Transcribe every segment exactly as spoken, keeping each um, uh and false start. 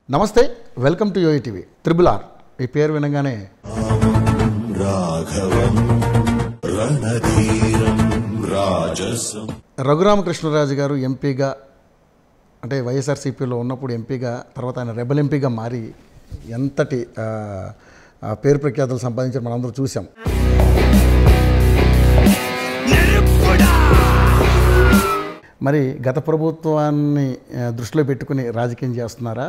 నమస్తే, welcome to యోయి TV. Triple R ఈ పేరు వినగానే రఘురామకృష్ణరాజు గారు ఎంపీగా అంటే వైఎస్ఆర్సీపీలో ఉన్నప్పుడు ఎంపీగా, తర్వాత ఆయన రెబల్ ఎంపీగా మారి ఎంతటి పేరు ప్రఖ్యాతులు సంపాదించారు మనందరూ చూసాం. మరి గత ప్రభుత్వాన్ని దృష్టిలో పెట్టుకుని రాజకీయం చేస్తున్నారా,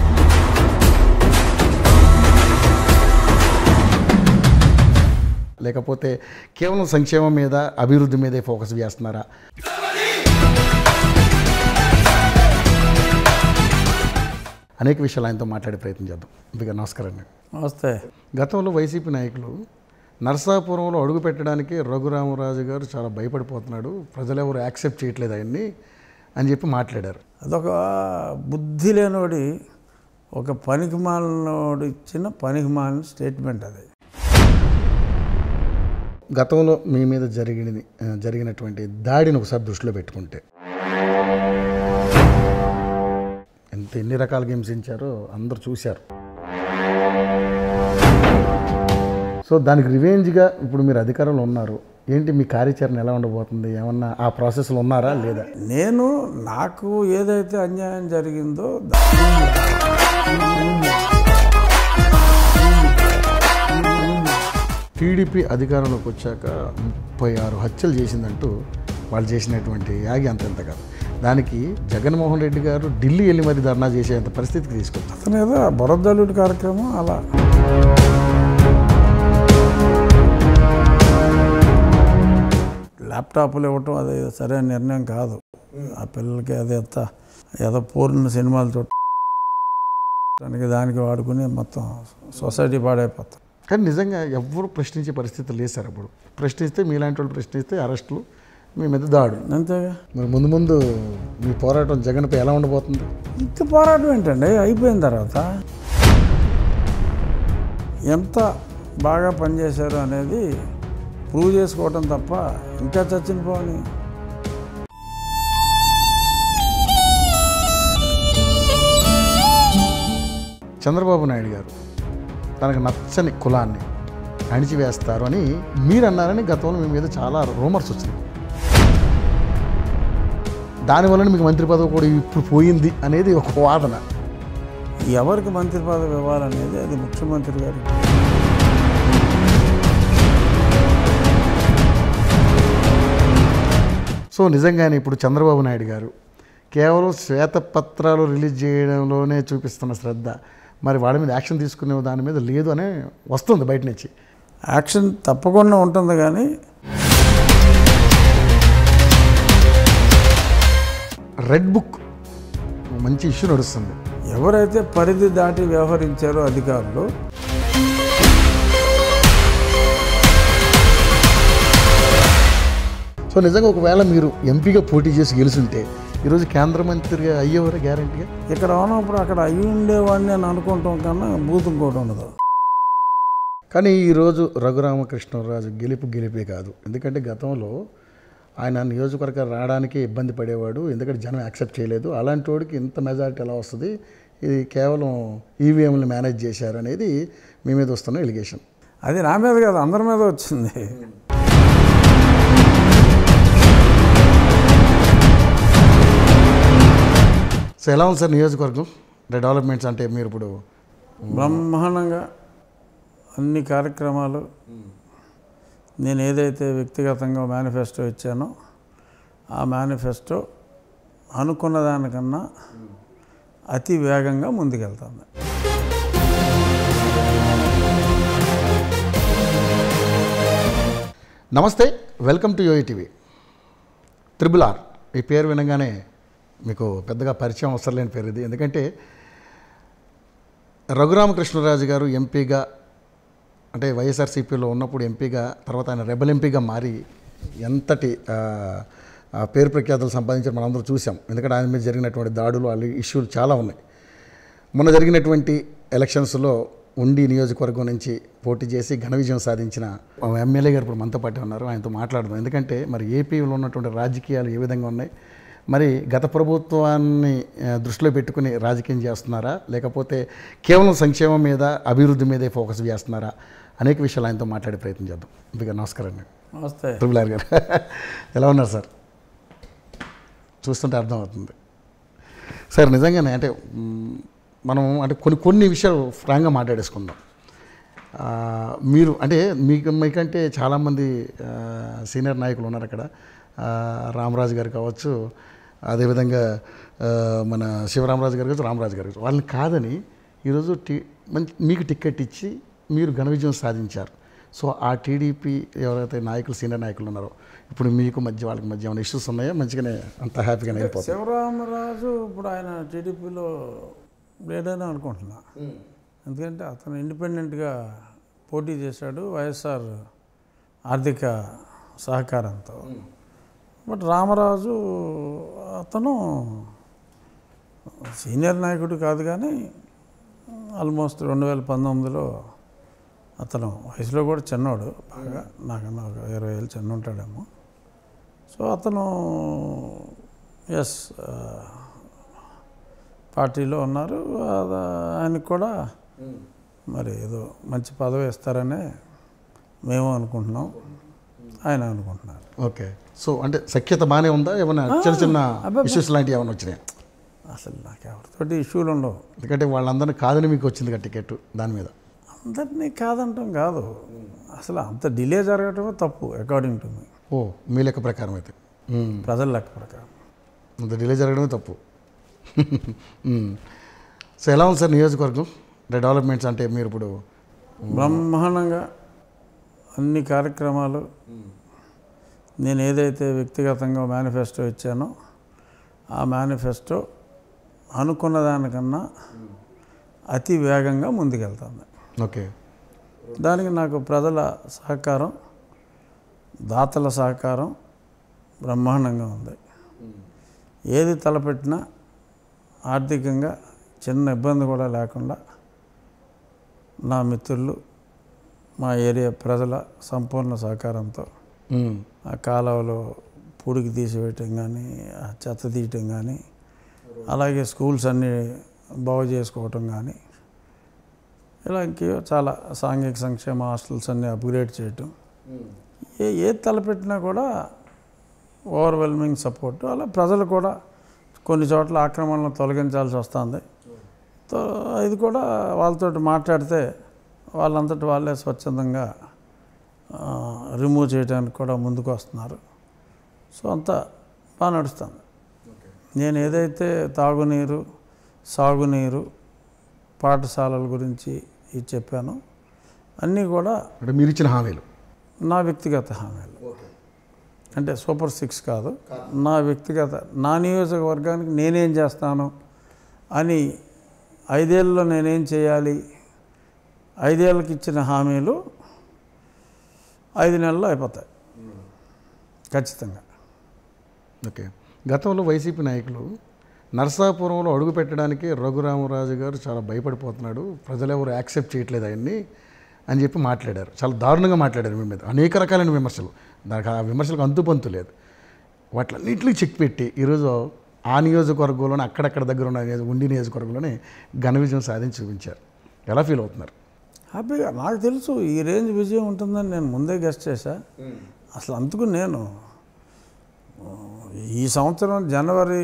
లేకపోతే కేవలం సంక్షేమం మీద అభివృద్ధి మీదే ఫోకస్ చేస్తున్నారా? అనేక విషయాలు ఆయనతో మాట్లాడే ప్రయత్నం చేద్దాం. ఇక నమస్కారం అండి. నమస్తే. గతంలో వైసీపీ నాయకులు నరసాపురంలో అడుగు పెట్టడానికి రఘురామరాజు గారు చాలా భయపడిపోతున్నాడు, ప్రజలు ఎవరు యాక్సెప్ట్ చేయట్లేదు ఆయన్ని అని చెప్పి మాట్లాడారు. అదొక బుద్ధి లేనోడి, ఒక పనికిమాలినోడు ఇచ్చిన పనికిమాలిన స్టేట్మెంట్ అది. గతంలో మీ మీద జరిగినది జరిగినటువంటి దాడిని ఒకసారి దృష్టిలో పెట్టుకుంటే ఎంత ఎన్ని రకాలుగా హింసించారో అందరూ చూశారు. సో దానికి రివెంజ్గా ఇప్పుడు మీరు అధికారంలో ఉన్నారు, ఏంటి మీ కార్యాచరణ ఎలా ఉండబోతుంది? ఏమన్నా ఆ ప్రాసెస్లో ఉన్నారా లేదా? నేను నాకు ఏదైతే అన్యాయం జరిగిందో టీడీపీ అధికారంలోకి వచ్చాక ముప్పై ఆరు హత్యలు చేసిందంటూ వాళ్ళు చేసినటువంటి యాగి అంతెంత కాదు. దానికి జగన్మోహన్ రెడ్డి గారు ఢిల్లీ వెళ్ళి మరి ధర్నా చేసేంత పరిస్థితికి తీసుకొచ్చారు. అతను ఏదో బురదల్లుడి కార్యక్రమం అలా ల్యాప్టాప్లు ఇవ్వటం అది సరైన నిర్ణయం కాదు. ఆ పిల్లలకి అది ఎంత ఏదో పూర్ణ సినిమాలు చూడటానికి దానికి వాడుకుని మొత్తం సొసైటీ పాడైపోతాం. కానీ నిజంగా ఎవరు ప్రశ్నించే పరిస్థితి లేదు సార్. అప్పుడు ప్రశ్నిస్తే మీలాంటి వాళ్ళు ప్రశ్నిస్తే అరెస్టులు, మీ మీద దాడు, అంతేగా. మరి ముందు ముందు మీ పోరాటం జగన్పై ఎలా ఉండబోతుంది? ఇంత పోరాటం ఏంటండి, అయిపోయిన తర్వాత ఎంత బాగా పనిచేశారు అనేది ప్రూవ్ చేసుకోవటం తప్ప ఇంకా చచ్చిన పోని. చంద్రబాబు నాయుడు గారు తనకు నచ్చని కులాన్ని అణిచివేస్తారు అని మీరు అన్నారని గతంలో మీ మీద చాలా రూమర్స్ వచ్చినాయి. దానివల్ల మీకు మంత్రి పదవి కూడా ఇప్పుడు పోయింది అనేది ఒక వాదన. ఎవరికి మంత్రి పదవి ఇవ్వాలనేది అది ముఖ్యమంత్రి గారికి. సో నిజంగానే ఇప్పుడు చంద్రబాబు నాయుడు గారు కేవలం శ్వేతపత్రాలు రిలీజ్ చేయడంలోనే చూపిస్తున్న శ్రద్ధ మరి వాళ్ళ మీద యాక్షన్ తీసుకునే దాని మీద లేదు అనే వస్తుంది బయట నుంచి. యాక్షన్ తప్పకుండా ఉంటుంది, కానీ రెడ్ బుక్ మంచి ఇష్యూ నడుస్తుంది. ఎవరైతే పరిధి దాటి వ్యవహరించారో అధికారులు, సో నిజంగా ఒకవేళ మీరు ఎంపీగా పోటీ చేసి గెలుచుంటే ఈరోజు కేంద్ర మంత్రిగా అయ్యేవారే గ్యారంటీగా. ఇక్కడ ఉన్నప్పుడు అక్కడ అయ్యి ఉండేవాడిని అని అనుకుంటాం కన్నా బూతు ఇంకోటి ఉండదు. కానీ ఈరోజు రఘురామకృష్ణరాజు గెలుపు గెలిపే కాదు. ఎందుకంటే గతంలో ఆయన నియోజకవర్గం రావడానికి ఇబ్బంది పడేవాడు, ఎందుకంటే జనం యాక్సెప్ట్ చేయలేదు. అలాంటి వాడికి ఇంత మెజారిటీ ఎలా వస్తుంది? ఇది కేవలం ఈవీఎంలు మేనేజ్ చేశారు అనేది మీ మీద వస్తున్న ఎలిగేషన్. అది నా మీద కాదు, అందరి మీద వచ్చింది. సో ఎలా ఉంది సార్ నియోజకవర్గం డెవలప్మెంట్స్? అంటే మీరు ఇప్పుడు బ్రహ్మాండంగా అన్ని కార్యక్రమాలు నేను ఏదైతే వ్యక్తిగతంగా మేనిఫెస్టో ఇచ్చానో ఆ మేనిఫెస్టో అనుకున్న దానికన్నా అతి వేగంగా ముందుకెళ్తుంది. నమస్తే, welcome to యోయి TV. Triple R ఈ పేరు వినగానే మీకు పెద్దగా పరిచయం అవసరం లేని పేరు ఇది. ఎందుకంటే రఘురామకృష్ణరాజు గారు ఎంపీగా అంటే వైఎస్ఆర్సీపీలో ఉన్నప్పుడు ఎంపీగా, తర్వాత ఆయన రెబల్ ఎంపీగా మారి ఎంతటి పేరు ప్రఖ్యాతులు సంపాదించారు మనందరూ చూసాం. ఎందుకంటే ఆయన మీద జరిగినటువంటి దాడులు, వాళ్ళు ఇష్యూలు చాలా ఉన్నాయి. మొన్న జరిగినటువంటి ఎలక్షన్స్లో ఉండి నియోజకవర్గం నుంచి పోటీ చేసి ఘన విజయం సాధించిన ఎమ్మెల్యే గారు ఇప్పుడు మనతో పాటు ఉన్నారు. ఆయనతో మాట్లాడదాం. ఎందుకంటే మరి ఏపీలో ఉన్నటువంటి రాజకీయాలు ఏ విధంగా ఉన్నాయి, మరి గత ప్రభుత్వాన్ని దృష్టిలో పెట్టుకుని రాజకీయం చేస్తున్నారా, లేకపోతే కేవలం సంక్షేమం మీద అభివృద్ధి మీదే ఫోకస్ చేస్తున్నారా? అనేక విషయాలు ఆయనతో మాట్లాడే ప్రయత్నం చేద్దాం. ఇంకా నమస్కారం అండి. నమస్తే త్రిపుల్ ఆర్ గారు. ఎలా ఉన్నారు సార్? చూస్తుంటే అర్థమవుతుంది సార్. నిజంగానే అంటే మనం అంటే కొన్ని కొన్ని విషయాలు ఫ్రాంక్గా మాట్లాడేసుకుందాం. మీరు అంటే మీకు మీకంటే చాలామంది సీనియర్ నాయకులు ఉన్నారు అక్కడ. రామరాజు గారు కావచ్చు, అదేవిధంగా మన శివరామరాజు గారు కావచ్చు, రామరాజు గారు కావచ్చు. వాళ్ళని కాదని ఈరోజు టీ మంచి మీకు టికెట్ ఇచ్చి మీరు ఘన విజయం సాధించారు. సో ఆ టీడీపీ ఎవరైతే నాయకులు సీనియర్ నాయకులు ఉన్నారో ఇప్పుడు మీకు మధ్య వాళ్ళకి మధ్య ఏమైనా ఇష్యూస్ ఉన్నాయా? మంచిగానే అంత హ్యాపీగానే అయిపోతుంది. శివరామరాజు ఇప్పుడు ఆయన టీడీపీలో లేడని అనుకుంటున్నా. ఎందుకంటే అతను ఇండిపెండెంట్గా పోటీ చేశాడు వైఎస్ఆర్ ఆర్థిక సహకారంతో. బట్ రామరాజు అతను సీనియర్ నాయకుడు కాదు, కానీ ఆల్మోస్ట్ రెండు వేల పంతొమ్మిదిలో అతను వయసులో కూడా చిన్నవాడు, బాగా నాకన్నా ఒక ఇరవై ఏళ్ళు చిన్న ఉంటాడేమో. సో అతను ఎస్ పార్టీలో ఉన్నారు. ఆయనకు కూడా మరి ఏదో మంచి పదవి ఇస్తారనే మేము అనుకుంటున్నాం, ఆయన అనుకుంటున్నారు. ఓకే. సో అంటే సఖ్యత బాగానే ఉందా? ఏమైనా చిన్న చిన్న ఇష్యూస్ లాంటివి ఏమైనా వచ్చినాయి? అసలు నాకు ఎవరితోటి ఇష్యూలు ఉండవు. ఎందుకంటే వాళ్ళందరినీ కాదని మీకు వచ్చింది కదా టికెట్. దాని మీద అందరినీ కాదంటాం కాదు, అసలు అంత డిలే జరగటమే తప్పు అకార్డింగ్ టు మీ. ఓ, మీ లెక్క ప్రకారం అయితే, ప్రజల లెక్క ప్రకారం అంత డిలే జరగడమే తప్పు. సో ఎలా ఉంది సార్ నియోజకవర్గం డెవలప్మెంట్స్? అంటే మీరు ఇప్పుడు బ్రహ్మాండంగా అన్ని కార్యక్రమాలు నేను ఏదైతే వ్యక్తిగతంగా మేనిఫెస్టో ఇచ్చానో ఆ మేనిఫెస్టో అనుకున్న దానికన్నా అతి వేగంగా ముందుకెళ్తుంది. ఓకే. దానికి నాకు ప్రజల సహకారం, దాతల సహకారం బ్రహ్మాండంగా ఉంది. ఏది తలపెట్టినా ఆర్థికంగా చిన్న ఇబ్బంది కూడా లేకుండా నా మిత్రులు, మా ఏరియా ప్రజల సంపూర్ణ సహకారంతో ఆ కాలువలో పూడికి తీసివేయటం కానీ, ఆ చెత్త తీయటం కానీ, అలాగే స్కూల్స్ అన్నీ బాగు చేసుకోవటం కానీ, ఇలా ఇంకేవో చాలా సాంఘిక సంక్షేమ హాస్టల్స్ అన్నీ అప్గ్రేడ్ చేయటం, ఏ ఏది తలపెట్టినా కూడా ఓవర్వెల్మింగ్ సపోర్టు. అలా ప్రజలు కూడా కొన్ని చోట్ల ఆక్రమణలు తొలగించాల్సి వస్తుంది. ఇది కూడా వాళ్ళతో మాట్లాడితే వాళ్ళంతటి వాళ్ళే స్వచ్ఛందంగా రిమూవ్ చేయడానికి కూడా ముందుకు వస్తున్నారు. సో అంతా బాగా నడుస్తుంది. నేను ఏదైతే తాగునీరు, సాగునీరు, పాఠశాలల గురించి ఇది చెప్పానో అన్నీ కూడా అంటే మీరు ఇచ్చిన హామీలు, నా వ్యక్తిగత హామీలు. అంటే సూపర్ సిక్స్ కాదు, నా వ్యక్తిగత, నా నియోజకవర్గానికి నేనేం చేస్తాను అని, ఐదేళ్ళలో నేనేం చేయాలి, ఐదేళ్ళకి ఇచ్చిన హామీలు ఐదు నెలల్లో అయిపోతాయి ఖచ్చితంగా. ఓకే. గతంలో వైసీపీ నాయకులు నరసాపురంలో అడుగు పెట్టడానికి రఘురామరాజు గారు చాలా భయపడిపోతున్నాడు, ప్రజలు ఎవరు యాక్సెప్ట్ చేయట్లేదు ఆయన్ని అని చెప్పి మాట్లాడారు. చాలా దారుణంగా మాట్లాడారు మీ మీద, అనేక రకాలైన విమర్శలు. దానికి ఆ విమర్శలకు అంతుపంతు లేదు. వాటిలన్నింటినీ చెక్ పెట్టి ఈరోజు ఆ నియోజకవర్గంలోనే అక్కడక్కడ దగ్గర ఉన్న ఉండి నియోజకవర్గంలోనే ఘన విజయం సాధించి చూపించారు. ఎలా ఫీల్ అవుతున్నారు? హ్యాపీగా. నాకు తెలుసు ఈ రేంజ్ విజయం ఉంటుందని నేను ముందే గెస్ట్ చేశా. అసలు అందుకు నేను ఈ సంవత్సరం జనవరి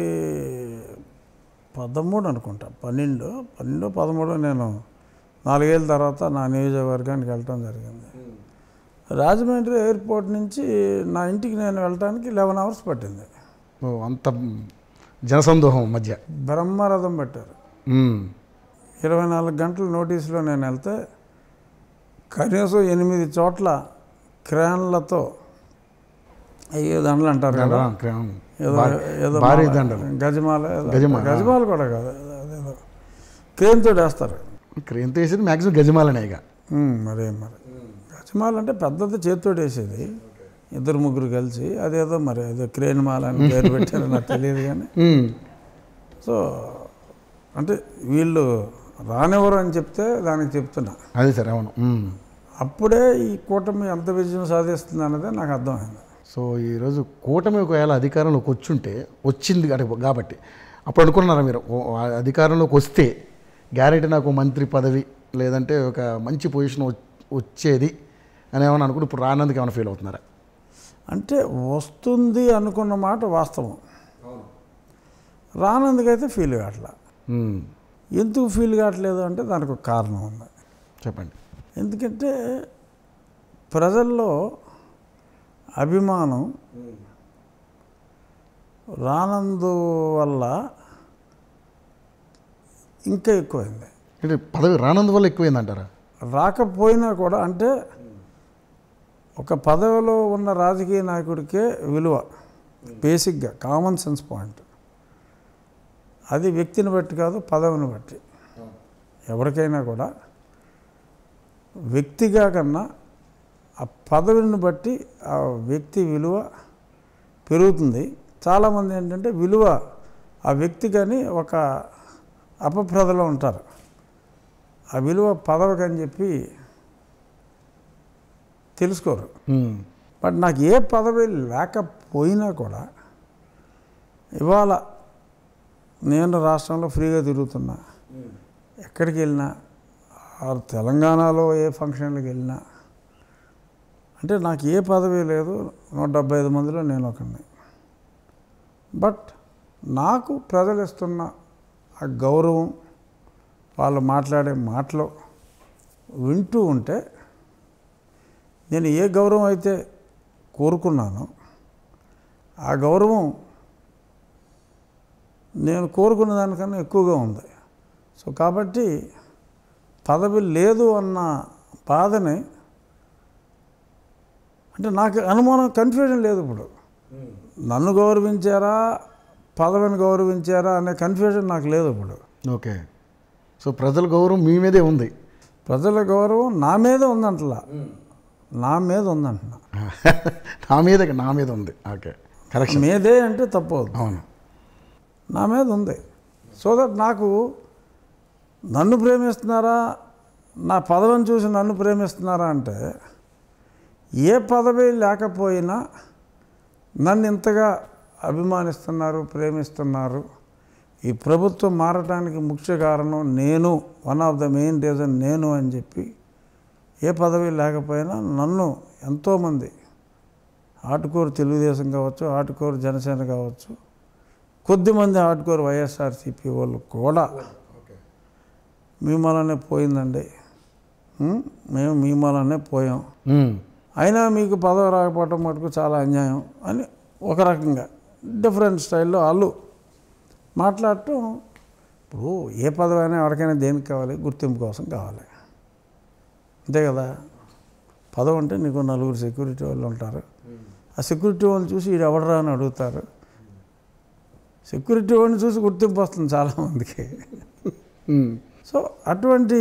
పదమూడు అనుకుంటా, పన్నెండు పన్నెండు పదమూడు నేను నాలుగేళ్ళ తర్వాత నా నియోజకవర్గానికి వెళ్ళటం జరిగింది. రాజమండ్రి ఎయిర్పోర్ట్ నుంచి నా ఇంటికి నేను వెళ్ళటానికి లెవెన్ అవర్స్ పట్టింది. ఓ, అంత జనసందోహం మధ్య బ్రహ్మరథం పెట్టారు. ఇరవై నాలుగు గంటల నోటీసులో నేను వెళ్తే కనీసం ఎనిమిది చోట్ల క్రేన్లతో అయ్యే దండలు అంటారు కదా, ఏదో ఏదో గజమాల, గజమాల కూడా కాదు, అదేదో క్రేన్తో వేస్తారు. క్రేన్తో వేసేది మ్యాక్సిమం గజమాలనే. ఇక మరే మరి గజమాల అంటే పెద్దది చేతితో వేసేది, ఇద్దరు ముగ్గురు కలిసి. అదేదో మరి ఏదో క్రేన్ మాల అని పేరు పెట్టారో నాకు తెలియదు కానీ. సో అంటే వీళ్ళు రానివ్వరు అని చెప్తే దానికి చెప్తున్నా. అదే సార్, అవును. అప్పుడే ఈ కూటమి ఎంత విజయం సాధిస్తుంది అన్నదే నాకు అర్థమైంది. సో ఈరోజు కూటమి ఒకవేళ అధికారంలోకి వచ్చుంటే వచ్చింది అంటే కాబట్టి అప్పుడు అనుకున్నారా మీరు ఓ, ఆ అధికారంలోకి వస్తే గ్యారెంటీ నాకు మంత్రి పదవి లేదంటే ఒక మంచి పొజిషన్ వచ్చేది అని ఏమైనా అనుకుని ఇప్పుడు రానందుకు ఏమైనా ఫీల్ అవుతున్నారా? అంటే వస్తుంది అనుకున్న మాట వాస్తవం, రానందుకైతే ఫీల్ కావట్లా. మ్మ్. ఎందుకు ఫీల్ కావట్లేదు అంటే దానికి ఒక కారణం ఉంది. చెప్పండి. ఎందుకంటే ప్రజల్లో అభిమానం రానందు వల్ల ఇంకా ఎక్కువైంది. అంటే పదవి రానందువల్ల ఎక్కువైందంటారా? రాకపోయినా కూడా అంటే ఒక పదవిలో ఉన్న రాజకీయ నాయకుడికే విలువ, బేసిక్గా కామన్ సెన్స్ పాయింట్. అది వ్యక్తిని బట్టి కాదు, పదవిని బట్టి. ఎవరికైనా కూడా వ్యక్తిగా కన్నా ఆ పదవిని బట్టి ఆ వ్యక్తి విలువ పెరుగుతుంది. చాలామంది ఏంటంటే విలువ ఆ వ్యక్తి కానీ ఒక అపప్రదలో ఉంటారు, ఆ విలువ పదవికి అని చెప్పి తెలుసుకోరు. మ్మ్. బట్ నాకు ఏ పదవి లేకపోయినా కూడా ఇవాళ నేను రాష్ట్రంలో ఫ్రీగా తిరుగుతున్నా, ఎక్కడికి వెళ్ళినా, ఆ తెలంగాణలో ఏ ఫంక్షన్లకు వెళ్ళినా, అంటే నాకు ఏ పదవి లేదు, నూట డెబ్బై ఐదు మందిలో నేను ఒకరిని. బట్ నాకు ప్రజలు ఇస్తున్న ఆ గౌరవం, వాళ్ళు మాట్లాడే మాటలు వింటూ ఉంటే నేను ఏ గౌరవం అయితే కోరుకున్నానో ఆ గౌరవం నేను కోరుకున్న దానికన్నా ఎక్కువగా ఉంది. సో కాబట్టి పదవి లేదు అన్న బాధని, అంటే నాకు అనుమానం, కన్ఫ్యూజన్ లేదు. ఇప్పుడు నన్ను గౌరవించారా పదవిని గౌరవించారా అనే కన్ఫ్యూజన్ నాకు లేదు ఇప్పుడు. ఓకే. సో ప్రజల గౌరవం మీ మీదే ఉంది. ప్రజల గౌరవం నా మీద ఉందంటలా, నా మీద ఉందంటున్నా. నా మీద నా మీద ఉంది. Okay, correct. మీదే అంటే తప్పు అవుతుంది. అవును, నా మీద ఉంది. సో దట్ నాకు నన్ను ప్రేమిస్తున్నారా, నా పదవిని చూసి నన్ను ప్రేమిస్తున్నారా అంటే, ఏ పదవి లేకపోయినా నన్ను ఇంతగా అభిమానిస్తున్నారు, ప్రేమిస్తున్నారు. ఈ ప్రభుత్వం మారటానికి ముఖ్య కారణం నేను, one of the main reason నేను అని చెప్పి, ఏ పదవి లేకపోయినా నన్ను ఎంతోమంది, ఆటుకోరు తెలుగుదేశం కావచ్చు, ఆటుకోరు జనసేన కావచ్చు, కొద్దిమంది ఆటుకోరు వైఎస్ఆర్సీపీ వాళ్ళు కూడా మీ మూలనే పోయిందండి, మేము మీ మూలనే పోయాం, అయినా మీకు పదవి రాకపోవటం మటుకు చాలా అన్యాయం అని ఒక రకంగా డిఫరెంట్ స్టైల్లో వాళ్ళు మాట్లాడటం. ఇప్పుడు ఏ పదవి అయినా ఎవరికైనా దేనికి కావాలి, గుర్తింపు కోసం కావాలి, అంతే కదా. పదవి అంటే నీకు నలుగురు సెక్యూరిటీ వాళ్ళు ఉంటారు, ఆ సెక్యూరిటీ వాళ్ళని చూసి వీడు ఎవడరా అని అడుగుతారు. సెక్యూరిటీ వాళ్ళని చూసి గుర్తింపు వస్తుంది చాలామందికి. సో అటువంటి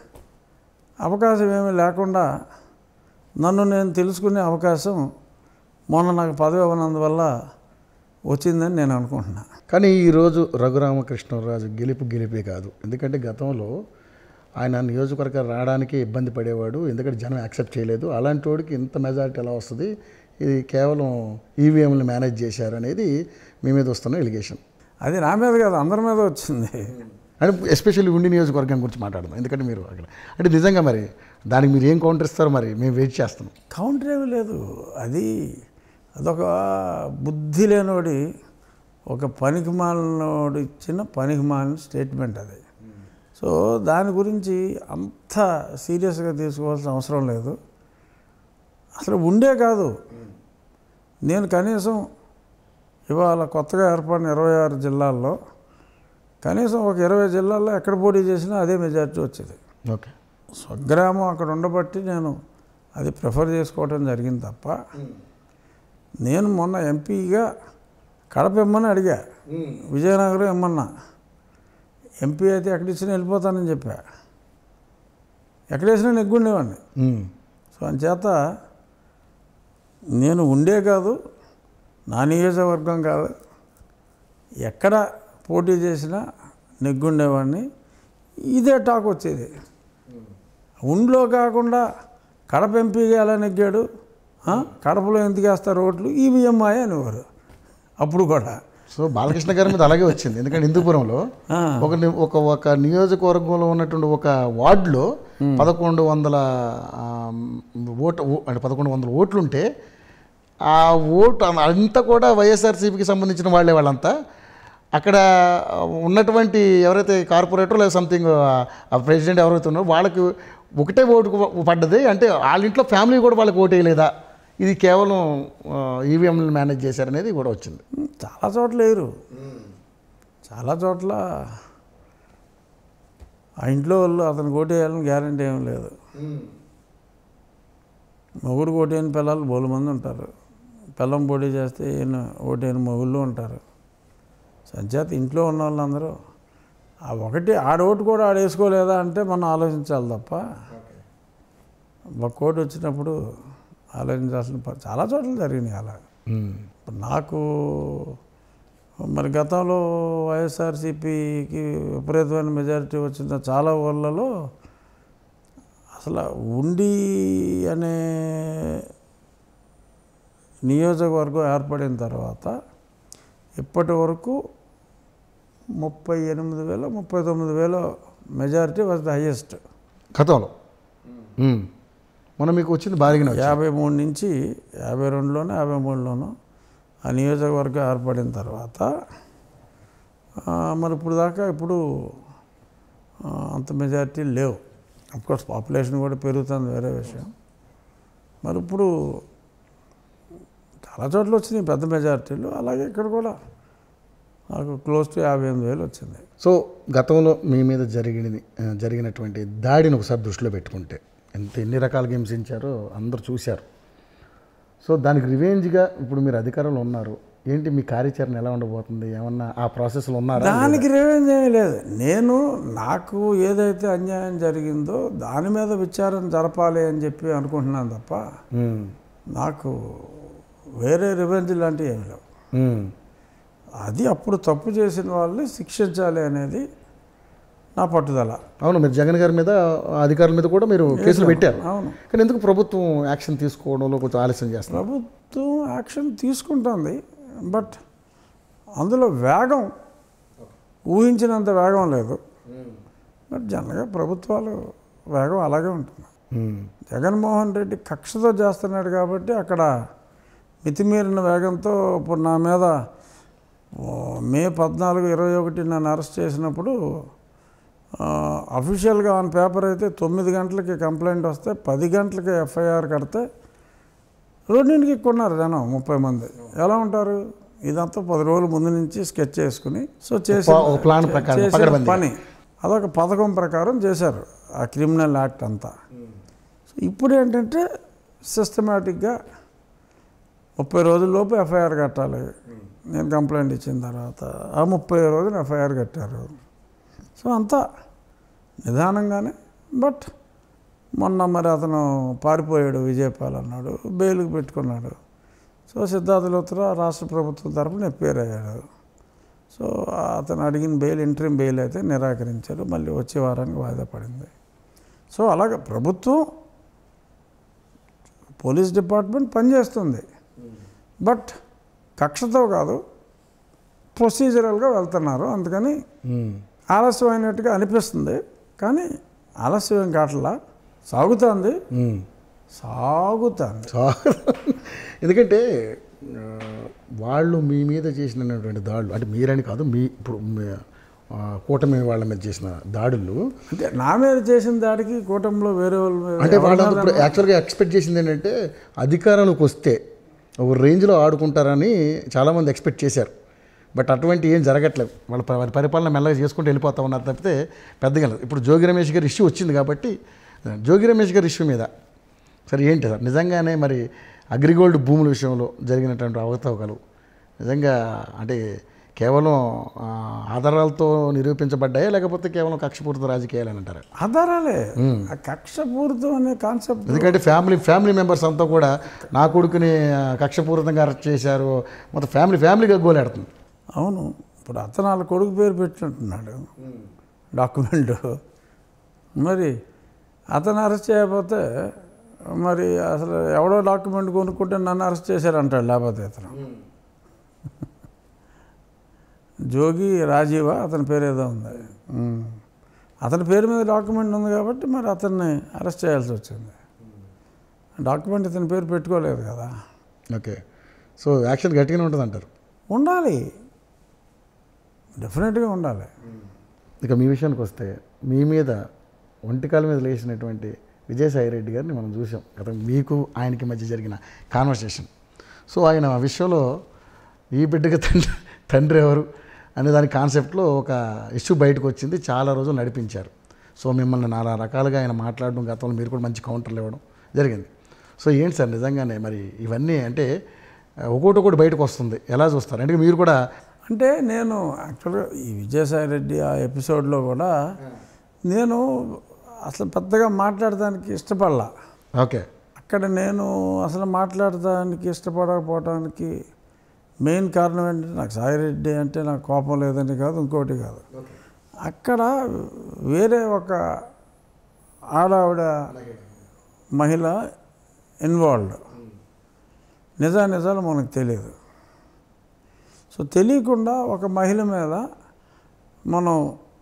అవకాశం ఏమీ లేకుండా నన్ను నేను తెలుసుకునే అవకాశం మొన్న నాకు పదవి ఇవ్వనందువల్ల వచ్చిందని నేను అనుకుంటున్నా. కానీ ఈరోజు రఘురామకృష్ణరాజు గెలుపు గెలిపే కాదు. ఎందుకంటే గతంలో ఆయన నియోజకవర్గం రావడానికి ఇబ్బంది పడేవాడు, ఎందుకంటే జనం యాక్సెప్ట్ చేయలేదు. అలాంటి వాడికి ఇంత మెజారిటీ ఎలా వస్తుంది, ఇది కేవలం ఈవీఎంలు మేనేజ్ చేశారు అనేది మీ మీద వస్తున్న ఎలిగేషన్. అది నా మీద కాదు, అందరి మీద వచ్చింది. అంటే ఎస్పెషల్లీ ఉండి నియోజకవర్గం గురించి మాట్లాడదాం, ఎందుకంటే మీరు అక్కడ అంటే నిజంగా మరి దానికి మీరు ఏం కౌంటర్ ఇస్తారో మరి మేము వెయిట్ చేస్తాం. కౌంటర్ ఏమీ లేదు, అది అదొక బుద్ధి లేనోడి, ఒక పనికి మాలినోడు ఇచ్చిన పనికి మాలిన స్టేట్మెంట్ అది. సో దాని గురించి అంత సీరియస్గా తీసుకోవాల్సిన అవసరం లేదు. అసలు ఉండే కాదు, నేను కనీసం ఇవాళ కొత్తగా ఏర్పడిన ఇరవై ఆరు జిల్లాల్లో కనీసం ఒక ఇరవై జిల్లాల్లో ఎక్కడ పోటీ చేసినా అదే మెజారిటీ వచ్చేది. ఓకే, స్వగ్రామం అక్కడ ఉండబట్టి నేను అది ప్రిఫర్ చేసుకోవటం జరిగింది తప్ప, నేను మొన్న ఎంపీగా కడప ఇమ్మని అడిగా, విజయనగరం ఇమ్మన్నా. ఎంపీ అయితే ఎక్కడిచ్చినా వెళ్ళిపోతానని చెప్పా, ఎక్కడేసినా నెగ్గుండేవాడిని. సో అందుచేత నేను ఉండే కాదు, నా నియోజకవర్గం కాదు, ఎక్కడ పోటీ చేసినా నెగ్గుండేవాడిని. ఇదే టాక్ వచ్చేది. ఉండ్లో కాకుండా కడప ఎంపీగా ఎలా నెగ్గాడు, కడపలో ఎందుకు వేస్తారు ఓట్లు ఈవీఎంఐ అనేవారు అప్పుడు కూడా. సో బాలకృష్ణ గారి మీద అలాగే వచ్చింది. ఎందుకంటే హిందూపురంలో ఒక ఒక ఒక నియోజకవర్గంలో ఉన్నటువంటి ఒక వార్డులో పదకొండు వందల ఓటు అంటే పదకొండు వందల ఓట్లుంటే ఆ ఓటు అంతా కూడా వైఎస్ఆర్సీపీకి సంబంధించిన వాళ్ళే. వాళ్ళంతా అక్కడ ఉన్నటువంటి ఎవరైతే కార్పొరేటర్ లేదా సంథింగ్ ప్రెసిడెంట్ ఎవరైతే ఉన్నారో వాళ్ళకి ఒకటే ఓటు పడ్డది. అంటే వాళ్ళ ఇంట్లో ఫ్యామిలీ కూడా వాళ్ళకి ఓటు వేయలేదా, ఇది కేవలం ఈవీఎంలు మేనేజ్ చేశారనేది కూడా వచ్చింది. చాలా చోట్ల లేరు, చాలా చోట్ల ఆ ఇంట్లో వాళ్ళు అతనికి ఓటు వేయాలని గ్యారంటీ ఏం లేదు. మొగుడు ఓటు వేయని పిల్లలు బోలు మంది ఉంటారు, పిల్లం పోటీ చేస్తే ఈయన ఓటు వేయని మొగుళ్ళు ఉంటారు. సంచేత ఇంట్లో ఉన్న వాళ్ళందరూ ఆ ఒకటి ఆడ ఓటు కూడా ఆడ వేసుకోలేదా అంటే మనం ఆలోచించాలి తప్ప ఒక ఓటు వచ్చినప్పుడు ఆలోచించాల్సిన చాలా చోట్ల జరిగినాయి అలా. ఇప్పుడు నాకు మరి గతంలో వైఎస్ఆర్సీపీకి విపరీతమైన మెజారిటీ వచ్చిన చాలా ఊళ్ళలో అసలు ఉండి అనే నియోజకవర్గం ఏర్పడిన తర్వాత ఇప్పటి వరకు ముప్పై ఎనిమిది వేల ముప్పై తొమ్మిది వేల మెజారిటీ వాజ్ ద హైయెస్ట్ గతంలో. మనం మీకు వచ్చింది భారీగా యాభై మూడు నుంచి యాభై రెండులోనో యాభై మూడులోనో ఆ నియోజకవర్గం ఏర్పడిన తర్వాత మరి ఇప్పుడు దాకా ఇప్పుడు అంత మెజారిటీ లేవు. అఫ్కోర్స్ పాపులేషన్ కూడా పెరుగుతుంది, వేరే విషయం. మరి ఇప్పుడు చాలా చోట్ల వచ్చినాయి పెద్ద మెజారిటీలు, అలాగే ఇక్కడ కూడా నాకు క్లోజ్ టు యాభై ఎనిమిది వేలు వచ్చింది. సో గతంలో మీ మీద జరిగిన జరిగినటువంటి దాడిని ఒకసారి దృష్టిలో పెట్టుకుంటే ఎంత ఎన్ని రకాలుగా హింసించారో అందరూ చూశారు. సో దానికి రివెంజ్గా ఇప్పుడు మీరు అధికారంలో ఉన్నారు, ఏంటి మీ కార్యాచరణ ఎలా ఉండబోతుంది? ఏమన్నా ఆ ప్రాసెస్లో ఉన్నారా? దానికి రివెంజ్ ఏమీ లేదు. నేను నాకు ఏదైతే అన్యాయం జరిగిందో దాని మీద విచారణ జరపాలి అని చెప్పి అనుకుంటున్నాను తప్ప నాకు వేరే రివెంజ్ లాంటివి ఏమి లేవు. అది అప్పుడు తప్పు చేసిన వాళ్ళని శిక్షించాలి అనేది నా పట్టుదల. అవును, మీరు జగన్ గారి మీద అధికారుల మీద కూడా మీరు కేసులు పెట్టారు. అవును, కానీ ఎందుకు ప్రభుత్వం యాక్షన్ తీసుకోవడంలో కొంచెం ఆలస్యం చేస్తుంది? ప్రభుత్వం యాక్షన్ తీసుకుంటుంది, బట్ అందులో వేగం ఊహించినంత వేగం లేదు. బట్ జనరల్గా ప్రభుత్వాలు వేగం అలాగే ఉంటుంది. జగన్మోహన్ రెడ్డి కక్షతో చేస్తున్నాడు కాబట్టి అక్కడ మితిమీరిన వేగంతో ఇప్పుడు నా మీద మే పద్నాలుగు ఇరవై ఒకటి నన్ను అరెస్ట్ చేసినప్పుడు అఫీషియల్గా ఆన్ పేపర్ అయితే తొమ్మిది గంటలకి కంప్లైంట్ వస్తే పది గంటలకి ఎఫ్ఐఆర్ కడితే రెండింటికి కొన్నారు జనం ముప్పై మంది. ఎలా ఉంటారు? ఇదంతా పది రోజుల ముందు నుంచి స్కెచ్ చేసుకుని సో చేసి ప్లాన్ ప్రకారం పని అదొక పథకం ప్రకారం చేశారు ఆ క్రిమినల్ యాక్ట్ అంతా. సో ఇప్పుడు ఏంటంటే సిస్టమేటిక్గా ముప్పై రోజుల్లోపు ఎఫ్ఐఆర్ కట్టాలి. నేను కంప్లైంట్ ఇచ్చిన తర్వాత ఆ ముప్పై రోజులు ఎఫ్ఐఆర్ కట్టారు. సో అంతా నిదానంగానే. బట్ మొన్న మరి అతను పారిపోయాడు, విజయపాల్ అన్నాడు, బెయిల్కి పెట్టుకున్నాడు. సో సిద్ధార్థ లూత్రా రాష్ట్ర ప్రభుత్వం తరఫున ఎప్పేర్ అయ్యాడు. సో అతను అడిగిన బెయిల్ ఇంటరిమ్ బెయిల్ అయితే నిరాకరించారు. మళ్ళీ వచ్చే వారానికి వాయిదా పడింది. సో అలాగే ప్రభుత్వం పోలీస్ డిపార్ట్మెంట్ పనిచేస్తుంది, బట్ కక్షతో కాదు, ప్రొసీజరల్గా వెళ్తున్నారు. అందుకని ఆలస్యం అయినట్టుగా అనిపిస్తుంది, కానీ ఆలస్యం కావట్లా, సాగుతుంది సాగుతుంది ఎందుకంటే వాళ్ళు మీ మీద చేసినటువంటి దాడులు, అంటే మీరని కాదు, మీ ఇప్పుడు కూటమి వాళ్ళ మీద చేసిన దాడులు, అంటే నా మీద చేసిన దాడికి కూటమిలో వేరే వాళ్ళు అంటే వాళ్ళు ఇప్పుడు యాక్చువల్గా ఎక్స్పెక్ట్ చేసింది ఏంటంటే అధికారంలోకి వస్తే ఒక రేంజ్లో ఆడుకుంటారని చాలామంది ఎక్స్పెక్ట్ చేశారు. బట్ అటువంటి ఏం జరగట్లేదు. వాళ్ళ వారి పరిపాలన మెల్లగా చేసుకుంటూ వెళ్ళిపోతా ఉన్నారు తప్పితే పెద్దగా లేదు. ఇప్పుడు జోగి రమేష్ గారి ఇష్యూ వచ్చింది కాబట్టి జోగి రమేష్ గారి ఇష్యూ మీద సరే ఏంటి సార్, నిజంగానే మరి అగ్రిగోల్డ్ భూముల విషయంలో జరిగినటువంటి అవకతవకలు నిజంగా అంటే కేవలం ఆధారాలతో నిరూపించబడ్డాయా, లేకపోతే కేవలం కక్షపూరిత రాజకీయాలు అని అంటారు? ఆధారాలే. ఆ కక్షపూరితం అనే కాన్సెప్ట్, ఎందుకంటే ఫ్యామిలీ ఫ్యామిలీ మెంబర్స్ అంతా కూడా నా కొడుకుని కక్షపూరితంగా అరెస్ట్ చేశారు, మొత్తం ఫ్యామిలీ ఫ్యామిలీగా గోలాడుతుంది. అవును, ఇప్పుడు అతను వాళ్ళ కొడుకు పేరు పెట్టినట్టున్నాడు డాక్యుమెంటు. మరి అతను అరెస్ట్ చేయకపోతే మరి అసలు ఎవడో డాక్యుమెంట్ కొనుక్కుంటే నన్ను అరెస్ట్ చేశారంటాడు లేకపోతే ఇతను జోగి రాజీవ అతని పేరు ఏదో ఉంది, అతని పేరు మీద డాక్యుమెంట్ ఉంది కాబట్టి మరి అతన్ని అరెస్ట్ చేయాల్సి వచ్చింది. డాక్యుమెంట్ ఇతని పేరు పెట్టుకోలేదు కదా. ఓకే, సో యాక్షన్ గట్టిగానే ఉంటుంది అంటారు. ఉండాలి, డెఫినెట్గా ఉండాలి. ఇక మీ విషయానికి వస్తే మీ మీద ఒంటికాల మీద లేచినటువంటి విజయసాయి రెడ్డి గారిని మనం చూసాం గత మీకు ఆయనకి మధ్య జరిగిన కాన్వర్సేషన్. సో ఆయన ఆ విషయంలో ఈ బిడ్డకి తండ్రి తండ్రి ఎవరు అనే దాని కాన్సెప్ట్లో ఒక ఇష్యూ బయటకు వచ్చింది, చాలా రోజులు నడిపించారు. సో మిమ్మల్ని నానా రకాలుగా ఆయన మాట్లాడడం, గతంలో మీరు కూడా మంచి కౌంటర్లు ఇవ్వడం జరిగింది. సో ఏంటి సార్ నిజంగానే మరి ఇవన్నీ అంటే ఒకటి ఒకటి బయటకు వస్తుంది, ఎలా చూస్తారు? అంటే మీరు కూడా అంటే నేను యాక్చువల్గా ఈ విజయసాయి రెడ్డి ఆ ఎపిసోడ్లో కూడా నేను అసలు పెద్దగా మాట్లాడడానికి ఇష్టపడలా. ఓకే, అక్కడ నేను అసలు మాట్లాడడానికి ఇష్టపడకపోవడానికి మెయిన్ కారణం ఏంటంటే నాకు సాయిరెడ్డి అంటే నాకు కోపం లేదని కాదు, ఇంకోటి కాదు. అక్కడ వేరే ఒక ఆడావిడ మహిళ ఇన్వాల్వ్డ్, నిజా నిజాలు మనకు తెలియదు. సో తెలియకుండా ఒక మహిళ మీద మనం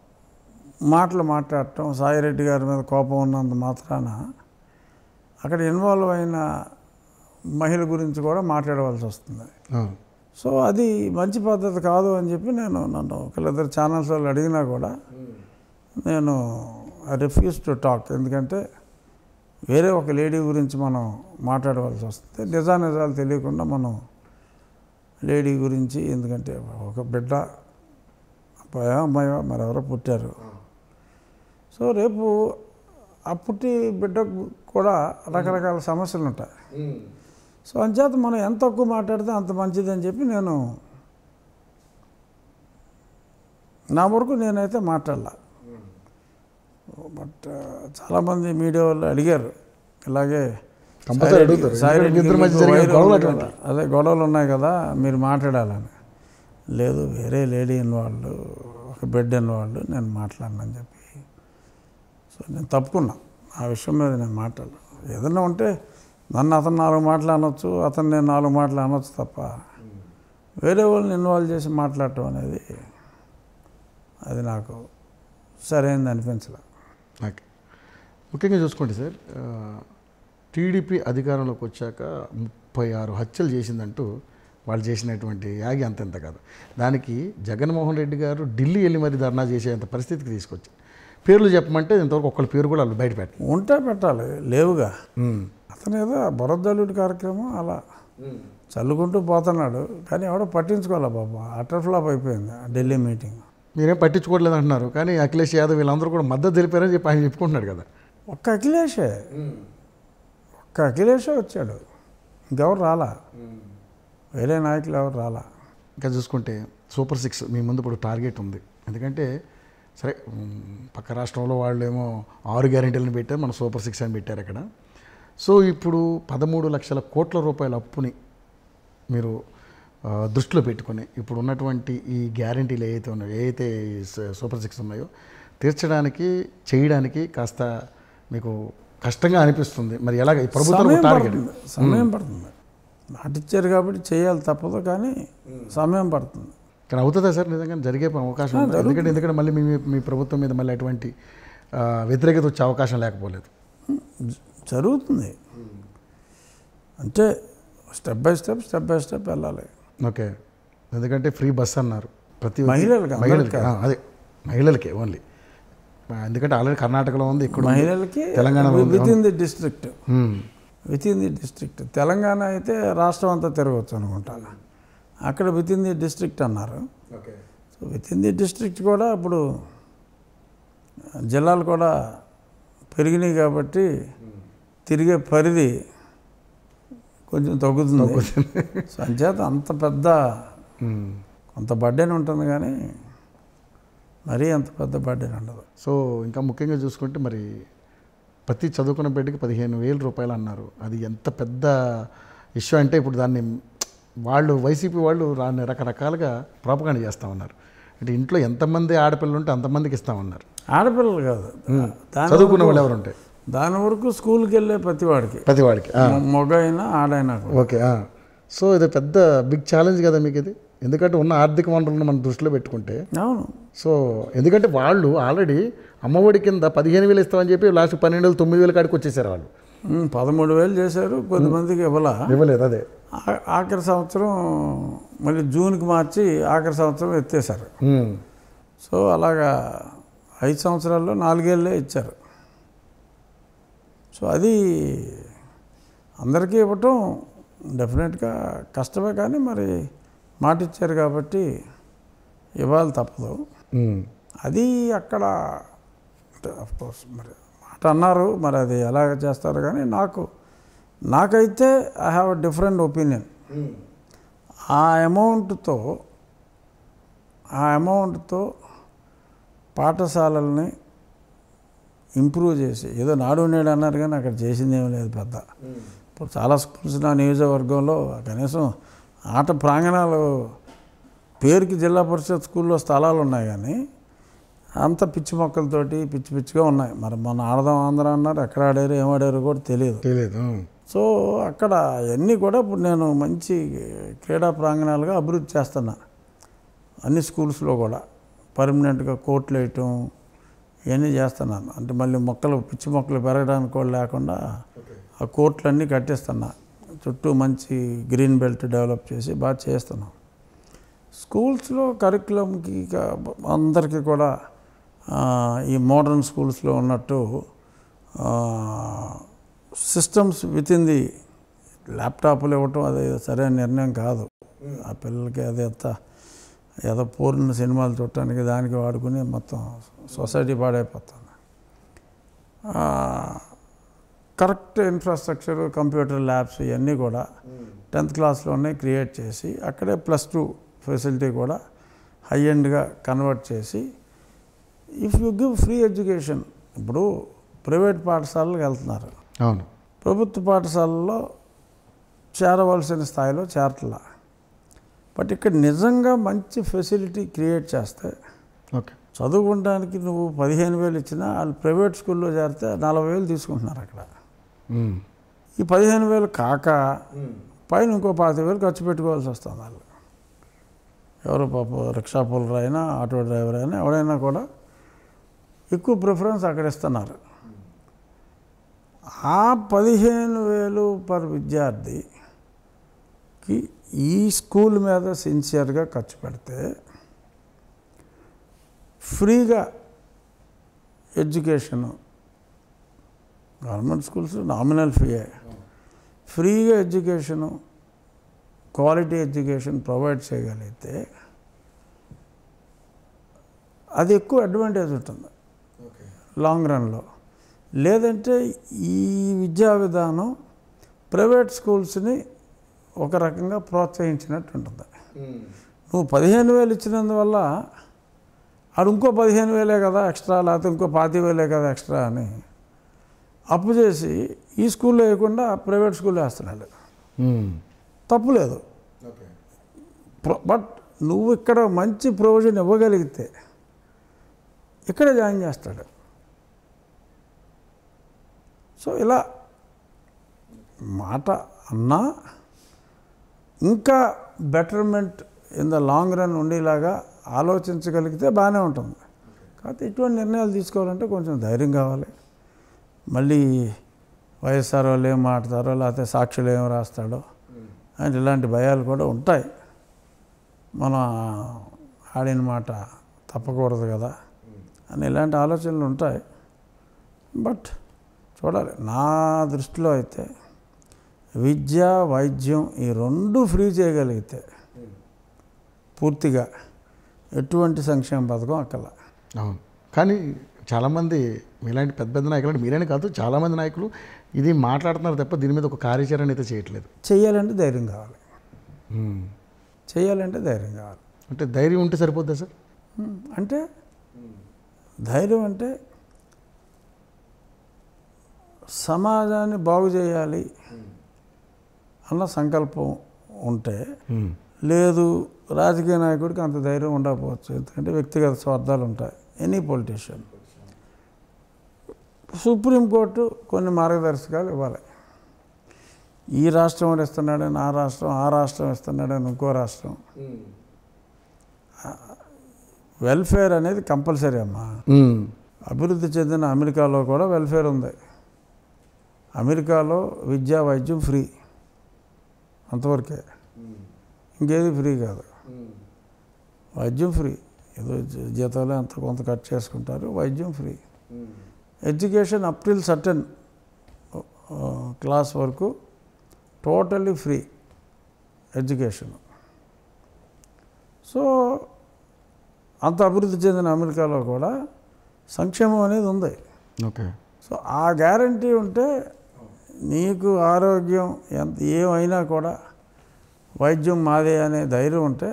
మాటలు మాట్లాడటం, సాయిరెడ్డి గారి మీద కోపం ఉన్నంత మాత్రాన అక్కడ ఇన్వాల్వ్ అయిన మహిళ గురించి కూడా మాట్లాడవలసి వస్తుంది. సో అది మంచి పద్ధతి కాదు అని చెప్పి నేను నన్ను ఒకళ్ళిద్దరు ఛానల్స్ వాళ్ళు అడిగినా కూడా నేను ఐ రిఫ్యూజ్ టు టాక్. ఎందుకంటే వేరే ఒక లేడీ గురించి మనం మాట్లాడవలసి వస్తుంది, నిజా నిజాలు తెలియకుండా మనం లేడీ గురించి. ఎందుకంటే ఒక బిడ్డ అబ్బాయో అమ్మాయో మరెవరో పుట్టారు. సో రేపు ఆ పుట్టి బిడ్డకు కూడా రకరకాల సమస్యలు ఉంటాయి. సో అంచేత మనం ఎంత తక్కువ మాట్లాడితే అంత మంచిది అని చెప్పి నేను నా వరకు నేనైతే మాట్లాడలా. బట్ చాలామంది మీడియా వాళ్ళు అడిగారు ఇలాగే, అదే గొడవలు ఉన్నాయి కదా మీరు మాట్లాడాలని. లేదు, వేరే లేడీ ఇన్వాల్వ్, ఒక బిడ్డ ఇన్వాల్వ్, నేను మాట్లాడనని చెప్పి. సో నేను తప్పుకున్నా, ఆ విషయం మీద నేను మాట్లాడను. ఏదన్నా ఉంటే నన్ను అతను నాలుగు మాటలు అనొచ్చు, అతను నేను నాలుగు మాటలు అనొచ్చు తప్ప వేరే వాళ్ళని ఇన్వాల్వ్ చేసి మాట్లాడటం అనేది అది నాకు సరైనది అనిపించలే. ఓకే, ముఖ్యంగా చూసుకోండి సార్, టీడీపీ అధికారంలోకి వచ్చాక ముప్పై ఆరు హత్యలు చేసిందంటూ వాళ్ళు చేసినటువంటి యాగి అంతెంత కాదు. దానికి జగన్మోహన్ రెడ్డి గారు ఢిల్లీ వెళ్ళి మరి ధర్నా చేసేంత పరిస్థితికి తీసుకొచ్చి పేర్లు చెప్పమంటే ఇంతవరకు ఒక్కళ్ళ పేరు కూడా వాళ్ళు బయట పెట్టారు. ఉంటే పెట్టాలి, లేవుగా. అతను ఏదో బురదల్లుడి కార్యక్రమం అలా చల్లుకుంటూ పోతున్నాడు, కానీ ఎవడో పట్టించుకోవాలా బాబా. అటర్ ఫ్లాప్ అయిపోయింది ఆ ఢిల్లీ మీటింగ్. మీరేం పట్టించుకోవట్లేదు అంటున్నారు, కానీ అఖిలేష్ యాదవ్ వీళ్ళందరూ కూడా మద్దతు తెలిపారని చెప్పి ఆయన చెప్పుకుంటున్నాడు కదా. ఒక్క అఖిలేషే ఒక్క అఖిలేషే వచ్చాడు, ఇంకెవరు రాలా, వేరే నాయకులు ఎవరు రాలా. ఇంకా చూసుకుంటే సూపర్ సిక్స్ మీ ముందు ఇప్పుడు టార్గెట్ ఉంది. ఎందుకంటే సరే పక్క రాష్ట్రంలో వాళ్ళు ఏమో ఆరు గ్యారెంటీలను పెట్టారు, మన సూపర్ సిక్స్ అని పెట్టారు ఇక్కడ. సో ఇప్పుడు పదమూడు లక్షల కోట్ల రూపాయల అప్పుని మీరు దృష్టిలో పెట్టుకొని ఇప్పుడు ఉన్నటువంటి ఈ గ్యారెంటీలు ఏవైతే ఉన్నాయో, ఏవైతే సూపర్ సిక్స్ ఉన్నాయో తీర్చడానికి చేయడానికి కాస్త మీకు కష్టంగా అనిపిస్తుంది. మరి ఎలాగ ఈ ప్రభుత్వం టార్గెట్? సమయం పడుతుంది, నాటిచ్చారు కాబట్టి చేయాలి తప్పదు, కానీ సమయం పడుతుంది. కానీ అవుతుందా సార్ నిజంగా జరిగే అవకాశం? ఎందుకంటే ఎందుకంటే మళ్ళీ మీ మీ ప్రభుత్వం మీద మళ్ళీ అటువంటి వ్యతిరేకత వచ్చే అవకాశం లేకపోలేదు. జరుగుతుంది, అంటే step by step step by step వెళ్ళాలి. ఓకే, ఎందుకంటే ఫ్రీ బస్ అన్నారు ప్రతి మహిళలకి, మహిళలకి అదే మహిళలకి ఓన్లీ. ఎందుకంటే ఆల్రెడీ కర్ణాటకలో ఉంది, ఇక్కడ మహిళలకి Telangana within the district within the district. Telangana అయితే రాష్ట్రం అంతా తిరగవచ్చు అనుకుంటా, అక్కడ విత్ ఇన్ ది డిస్ట్రిక్ట్ అన్నారు. So within the district కూడా ఇప్పుడు జిల్లాలు కూడా పెరిగినాయి కాబట్టి తిరిగే పరిధి కొంచెం తగ్గుతుంది. సో అంచేత అంత పెద్ద కొంత బర్డెన్ ఉంటుంది, కానీ మరీ అంత పెద్ద బర్డెన్ ఉండదు. సో ఇంకా ముఖ్యంగా చూసుకుంటే మరి ప్రతి చదువుకున్న బిడ్డకి పదిహేను వేల రూపాయలు అన్నారు. అది ఎంత పెద్ద ఇష్యూ అంటే ఇప్పుడు దాన్ని వాళ్ళు వైసీపీ వాళ్ళు రాని రకరకాలుగా ప్రాపగాండ చేస్తూ ఉన్నారు. అంటే ఇంట్లో ఎంతమంది ఆడపిల్లలు ఉంటే అంతమందికి ఇస్తామన్నారు. ఆడపిల్లలు కాదు, చదువుకున్న వాళ్ళు ఎవరు ఉంటే దాని వరకు స్కూల్కి వెళ్ళే ప్రతివాడికి ప్రతివాడికి మగ అయినా ఆడైనా కూడా. ఓకే. సో ఇది పెద్ద బిగ్ ఛాలెంజ్ కదా మీకు ఇది, ఎందుకంటే ఉన్న ఆర్థిక వనరులను మనం దృష్టిలో పెట్టుకుంటే. అవును. సో ఎందుకంటే వాళ్ళు ఆల్రెడీ అమ్మఒడి కింద పదిహేను వేలు ఇస్తామని చెప్పి లాస్ట్ పన్నెండు వేలు తొమ్మిది వేలు కాడికి వచ్చేసారు వాళ్ళు. ఉమ్, పదమూడు వేలు చేశారు, కొంతమందికి ఇవ్వలా ఇవ్వలేదు. అదే ఆ- ఆఖరి సంవత్సరం మళ్ళీ జూన్కి మార్చి ఆఖరి సంవత్సరం ఎత్తేసారు. ఉమ్. సో అలాగా ఐదు సంవత్సరాల్లో నాలుగేళ్ళే ఇచ్చారు. సో అది అందరికీ ఇవ్వటం డెఫినెట్గా కష్టమే, కానీ మరి మాట ఇచ్చారు కాబట్టి ఇవ్వాలి తప్పదు. ఉమ్. అది అక్కడ కోర్స్ మరి మాట అన్నారు, మరి అది ఎలా చేస్తారు, కానీ నాకు నాకైతే I have a different opinion. ఆ అమౌంట్తో ఆ అమౌంట్తో పాఠశాలల్ని ఇంప్రూవ్ చేసి, ఏదో నాడు నేడు అన్నారు కానీ అక్కడ చేసింది ఏమీ లేదు పెద్ద. ఇప్పుడు చాలా స్కూల్స్ నా నియోజకవర్గంలో కనీసం ఆట ప్రాంగణాలు పేరుకి జిల్లా పరిషత్ స్కూల్లో స్థలాలు ఉన్నాయి, కానీ అంత పిచ్చి మొక్కలతోటి పిచ్చి పిచ్చిగా ఉన్నాయి. మరి మన ఆడదాం ఆంధ్ర అన్నారు, ఎక్కడ ఆడారు ఏం ఆడారు కూడా తెలియదు తెలియదు. సో అక్కడ అన్నీ కూడా ఇప్పుడు నేను మంచి క్రీడా ప్రాంగణాలుగా అభివృద్ధి చేస్తున్నా. అన్ని స్కూల్స్లో కూడా పర్మనెంట్గా కోర్టులు వేయటం ఇవన్నీ చేస్తున్నాను. అంటే మళ్ళీ మొక్కలు పిచ్చి మొక్కలు పెరగడానికి కూడా లేకుండా ఆ కోర్టులన్నీ కట్టిస్తున్నా, చుట్టూ మంచి గ్రీన్ బెల్ట్ డెవలప్ చేసి బాగా చేస్తున్నాం. స్కూల్స్లో కరికులంకి అందరికీ కూడా ఈ మోడర్న్ స్కూల్స్లో ఉన్నట్టు సిస్టమ్స్ విత్ ఇన్ ది ల్యాప్టాప్లు ఇవ్వటం అది సరైన నిర్ణయం కాదు. ఆ పిల్లలకి అది ఎంత ఏదో పూర్ణ సినిమాలు చూడటానికి దానికి వాడుకుని మొత్తం సొసైటీ పాడైపోతుంది. కరెక్ట్ ఇన్ఫ్రాస్ట్రక్చర్, కంప్యూటర్ ల్యాబ్స్ ఇవన్నీ కూడా టెన్త్ క్లాస్లోనే క్రియేట్ చేసి అక్కడే ప్లస్ టూ ఫెసిలిటీ కూడా హై ఎండ్గా కన్వర్ట్ చేసి, if you give free education, ఇప్పుడు ప్రైవేట్ పాఠశాలలకు వెళ్తున్నారు, అవును, ప్రభుత్వ పాఠశాలలో చేరవలసిన స్థాయిలో చేరట్లా. బట్ ఇక్కడ నిజంగా మంచి ఫెసిలిటీ క్రియేట్ చేస్తే, ఓకే, చదువుకోవడానికి నువ్వు పదిహేను వేలు ఇచ్చినా వాళ్ళు ప్రైవేట్ స్కూల్లో చేరితే నలభై వేలు తీసుకుంటున్నారు అక్కడ. ఈ పదిహేను వేలు కాక పైన ఇంకో పాతిక వేలు ఖర్చు పెట్టుకోవాల్సి వస్తుంది వాళ్ళు. ఎవరో పాప రిక్షా పుల్లర్ అయినా ఆటో డ్రైవర్ అయినా ఎవరైనా కూడా ఎక్కువ ప్రిఫరెన్స్ అక్కడ ఇస్తున్నారు. ఆ పదిహేను వేలు పర్ విద్యార్థికి ఈ స్కూల్ మీద సిన్సియర్గా ఖర్చు పెడితే ఫ్రీగా ఎడ్యుకేషను, గవర్నమెంట్ స్కూల్స్ నామినల్ ఫీయే, ఫ్రీగా ఎడ్యుకేషను, క్వాలిటీ ఎడ్యుకేషన్ ప్రొవైడ్ చేయగలిగితే అది ఎక్కువ అడ్వాంటేజ్ ఉంటుంది లాంగ్ రన్లో. లేదంటే ఈ విద్యా విధానం ప్రైవేట్ స్కూల్స్ని ఒక రకంగా ప్రోత్సహించినట్టు ఉంటుంది. నువ్వు పదిహేను వేలు ఇచ్చినందువల్ల ఆడు ఇంకో పదిహేను వేలే కదా ఎక్స్ట్రా, లేకపోతే ఇంకో పాతి వేలే కదా ఎక్స్ట్రా అని అప్పు చేసి ఈ స్కూల్లో వేయకుండా ప్రైవేట్ స్కూల్లో వేస్తున్నాడు. తప్పు లేదు, బట్ నువ్వు ఇక్కడ మంచి ప్రొవిజన్ ఇవ్వగలిగితే ఇక్కడే జాయిన్ చేస్తాడు. సో ఇలా మాట అన్నా ఇంకా betterment in the long run ఉండేలాగా ఆలోచించగలిగితే బాగానే ఉంటుంది. కాకపోతే ఇటువంటి నిర్ణయాలు తీసుకోవాలంటే కొంచెం ధైర్యం కావాలి. మళ్ళీ వైఎస్ఆర్ వాళ్ళు ఏం మాట్లాడతారో, లేకపోతే సాక్షులు ఏం రాస్తాడో అండ్ ఇలాంటి భయాలు కూడా ఉంటాయి. మన ఆడిన మాట తప్పకూడదు కదా అని ఇలాంటి ఆలోచనలు ఉంటాయి. బట్ చూడాలి. నా దృష్టిలో అయితే విద్య, వైద్యం ఈ రెండు ఫ్రీ చేయగలిగితే పూర్తిగా ఎటువంటి సంక్షేమ పథకం అక్కల. అవును, కానీ చాలామంది మీలాంటి పెద్ద పెద్ద నాయకులు, అంటే మీరేనే కాదు చాలామంది నాయకులు ఇది మాట్లాడుతున్నారు తప్ప దీని మీద ఒక కార్యాచరణ అయితే చేయట్లేదు. చేయాలంటే ధైర్యం కావాలి. చేయాలంటే ధైర్యం కావాలి. అంటే ధైర్యం ఉంటే సరిపోద్దా సార్? అంటే ధైర్యం అంటే సమాజాన్ని బాగు చేయాలి అన్న సంకల్పం ఉంటే, లేదు రాజకీయ నాయకుడికి అంత ధైర్యం ఉండకపోవచ్చు, ఎందుకంటే వ్యక్తిగత స్వార్థాలు ఉంటాయి. ఎనీ పొలిటీషియన్ సుప్రీంకోర్టు కొన్ని మార్గదర్శకాలు ఇవ్వాలి. ఈ రాష్ట్రం వాడు ఇస్తున్నాడని ఆ రాష్ట్రం, ఆ రాష్ట్రం ఇస్తున్నాడని ఇంకో రాష్ట్రం. వెల్ఫేర్ అనేది కంపల్సరీ అమ్మా. అభివృద్ధి చెందిన అమెరికాలో కూడా వెల్ఫేర్ ఉంది. అమెరికాలో విద్యా వైద్యం ఫ్రీ, అంతవరకే, ఇంకేది ఫ్రీ కాదు. వైద్యం ఫ్రీ, ఏదో జీతాలు అంత కొంత కట్ చేసుకుంటారు, వైద్యం free. Education up till certain class వరకు టోటల్లీ ఫ్రీ ఎడ్యుకేషన్. సో అంత అభివృద్ధి చెందిన అమెరికాలో కూడా సంక్షేమం అనేది ఉంది. ఓకే. సో ఆ గ్యారంటీ ఉంటే నీకు ఆరోగ్యం ఎంత ఏమైనా కూడా వైద్యం మాదే అనే ధైర్యం ఉంటే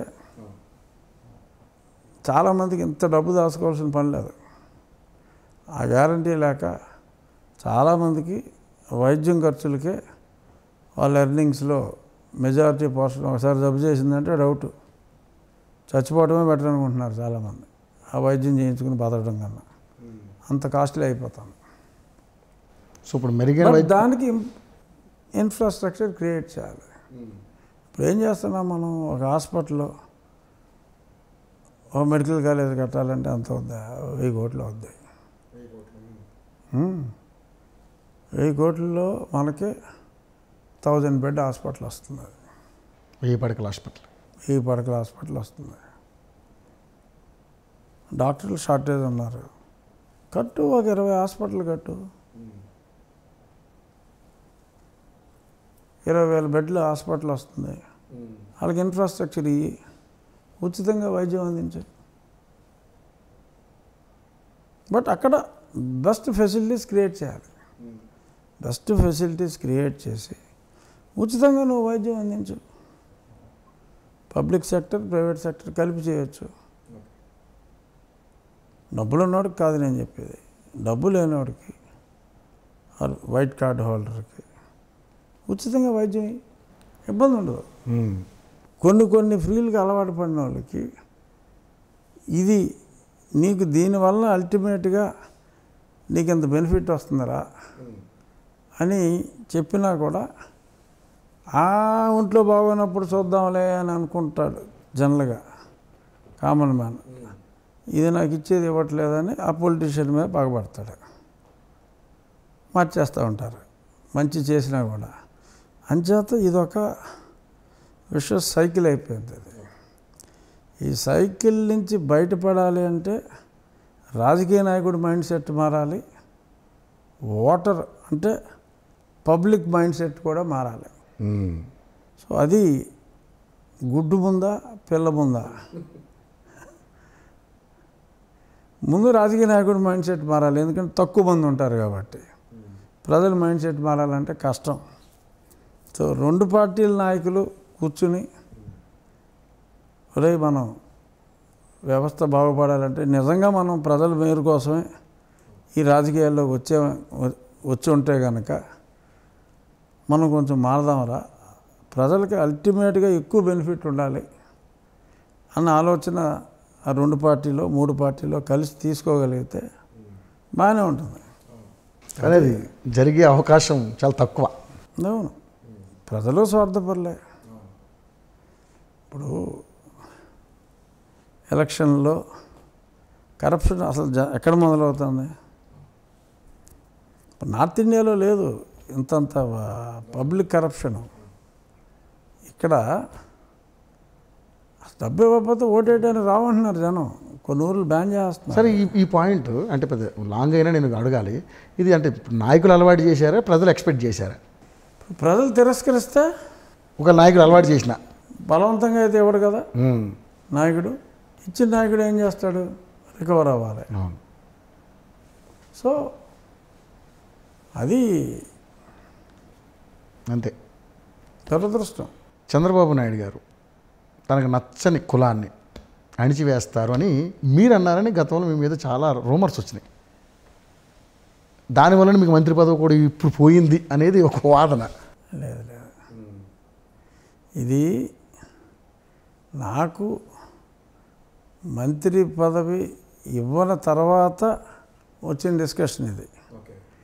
చాలామందికి ఇంత డబ్బు దాచుకోవాల్సిన పని లేదు. ఆ గ్యారంటీ లేక చాలామందికి వైద్యం ఖర్చులకే వాళ్ళ ఎర్నింగ్స్లో మెజారిటీ పోర్షన్ ఒకసారి జబ్బు చేసిందంటే డౌట్, చచ్చిపోవడమే బెటర్ అనుకుంటున్నారు చాలామంది ఆ వైద్యం చేయించుకుని బతకడం కన్నా. అంత కాస్ట్లీ అయిపోతాను. సో ఇప్పుడు మెరుగైన దానికి ఇన్ఫ్రాస్ట్రక్చర్ క్రియేట్ చేయాలి. ఇప్పుడు ఏం చేస్తున్నాం మనం, ఒక హాస్పిటల్లో ఒక మెడికల్ కాలేజ్ కట్టాలంటే అంత వద్దా, వెయ్యి కోట్లు అవుద్ది. వెయ్యి కోట్లలో మనకి థౌజండ్ బెడ్ హాస్పిటల్ వస్తుంది. వెయ్యి పడకల హాస్పిటల్ వెయ్యి పడకల హాస్పిటల్ వస్తుంది. డాక్టర్లు షార్టేజ్ ఉన్నారు. కట్టు, ఒక ఇరవై హాస్పిటల్ కట్టు, ఇరవై వేల బెడ్లు హాస్పిటల్ వస్తుంది. వాళ్ళకి ఇన్ఫ్రాస్ట్రక్చర్ ఇవి, ఉచితంగా వైద్యం అందించు. బట్ అక్కడ బెస్ట్ ఫెసిలిటీస్ క్రియేట్ చేయాలి. బెస్ట్ ఫెసిలిటీస్ క్రియేట్ చేసి ఉచితంగా నువ్వు వైద్యం అందించు. పబ్లిక్ సెక్టర్, ప్రైవేట్ సెక్టర్ కలిపి చేయొచ్చు. డబ్బులు ఉన్నవాడికి కాదు నేను చెప్పేది, డబ్బు లేనివాడికి, వైట్ కార్డ్ హోల్డర్కి ఉచితంగా వైద్యం ఇబ్బంది ఉండదు. కొన్ని కొన్ని ఫ్రీలకు అలవాటు పడిన వాళ్ళకి ఇది నీకు దీనివల్ల అల్టిమేట్గా నీకు ఎంత బెనిఫిట్ వస్తుందరా అని చెప్పినా కూడా ఆ ఒంట్లో బాగోనప్పుడు చూద్దాంలే అని అనుకుంటాడు జనరల్గా కామన్ మ్యాన్. ఇది నాకు ఇచ్చేది ఇవ్వట్లేదని ఆ పొలిటీషియన్ మీద పగబడతాడు, మార్చేస్తూ ఉంటారు మంచి చేసినా కూడా. అంచేత ఇదొక విష సైకిల్ అయిపోయింది. అది ఈ సైకిల్ నుంచి బయటపడాలి అంటే రాజకీయ నాయకుడి మైండ్ సెట్ మారాలి, ఓటర్ అంటే పబ్లిక్ మైండ్ సెట్ కూడా మారాలి. సో అది గుడ్డు ముందా పిల్ల ముందా? ముందు రాజకీయ నాయకుడి మైండ్ సెట్ మారాలి, ఎందుకంటే తక్కువ మంది ఉంటారు కాబట్టి. ప్రజల మైండ్ సెట్ మారాలంటే కష్టం. సో రెండు పార్టీల నాయకులు కూర్చుని, ఒరే మనం వ్యవస్థ బాగుపడాలంటే నిజంగా మనం ప్రజల మేలు కోసమే ఈ రాజకీయాల్లో వచ్చే వచ్చి ఉంటే కనుక మనం కొంచెం మారదామరా, ప్రజలకి అల్టిమేట్గా ఎక్కువ బెనిఫిట్ ఉండాలి అన్న ఆలోచన ఆ రెండు పార్టీలో మూడు పార్టీలో కలిసి తీసుకోగలిగితే బాగానే ఉంటుంది. కానీ అది జరిగే అవకాశం చాలా తక్కువ. అవును, ప్రజలు స్వార్థపరలే. ఇప్పుడు ఎలక్షన్లో కరప్షన్ అసలు జ ఎక్కడ మొదలవుతుంది? నార్త్ ఇండియాలో లేదు ఇంతంత పబ్లిక్ కరప్షను. ఇక్కడ డబ్బు ఇవ్వకపోతే ఓటేయడానికి రావంటున్నారు జనం, కొన్ని ఊర్లు బ్యాన్ చేస్తున్నారు. సరే, ఈ ఈ పాయింట్ అంటే పెద్ద లాంగ్ అయినా నేను అడగాలి. ఇది అంటే నాయకులు అలవాటు చేశారా, ప్రజలు ఎక్స్పెక్ట్ చేశారా? ప్రజలు తిరస్కరిస్తే ఒక నాయకుడు అలవాటు చేసిన బలవంతంగా అయితే ఇవ్వడు కదా నాయకుడు. ఇచ్చిన నాయకుడు ఏం చేస్తాడు? రికవర్ అవ్వాలి. సో అది అంతే. దురదృష్టం. చంద్రబాబు నాయుడు గారు తనకు నచ్చని కులాన్ని అణిచివేస్తారు అని మీరు అన్నారని గతంలో మీ మీద చాలా రూమర్స్ వచ్చినాయి. దానివల్ల మీకు మంత్రి పదవి కూడా ఇప్పుడు పోయింది అనేది ఒక వాదన. లేదు లేదు, ఇది నాకు మంత్రి పదవి ఇవ్వన తర్వాత వచ్చిన డిస్కషన్ ఇది.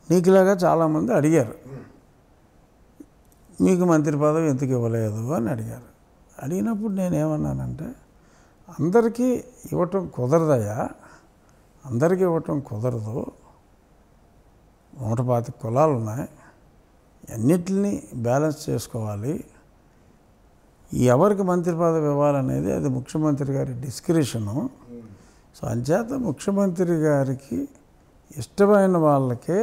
నీకులాగా చాలామంది అడిగారు, మీకు మంత్రి పదవి ఎందుకు ఇవ్వలేదు అని అడిగారు. అడిగినప్పుడు నేనేమన్నానంటే, అందరికీ ఇవ్వటం కుదరదయ్యా, అందరికీ ఇవ్వటం కుదరదు. నూట పాతిక కులాలు ఉన్నాయి, అన్నిటిని బ్యాలెన్స్ చేసుకోవాలి. ఎవరికి మంత్రి పదవి ఇవ్వాలనేది అది ముఖ్యమంత్రి గారి డిస్క్రిషను. సో అంచేత ముఖ్యమంత్రి గారికి ఇష్టమైన వాళ్ళకే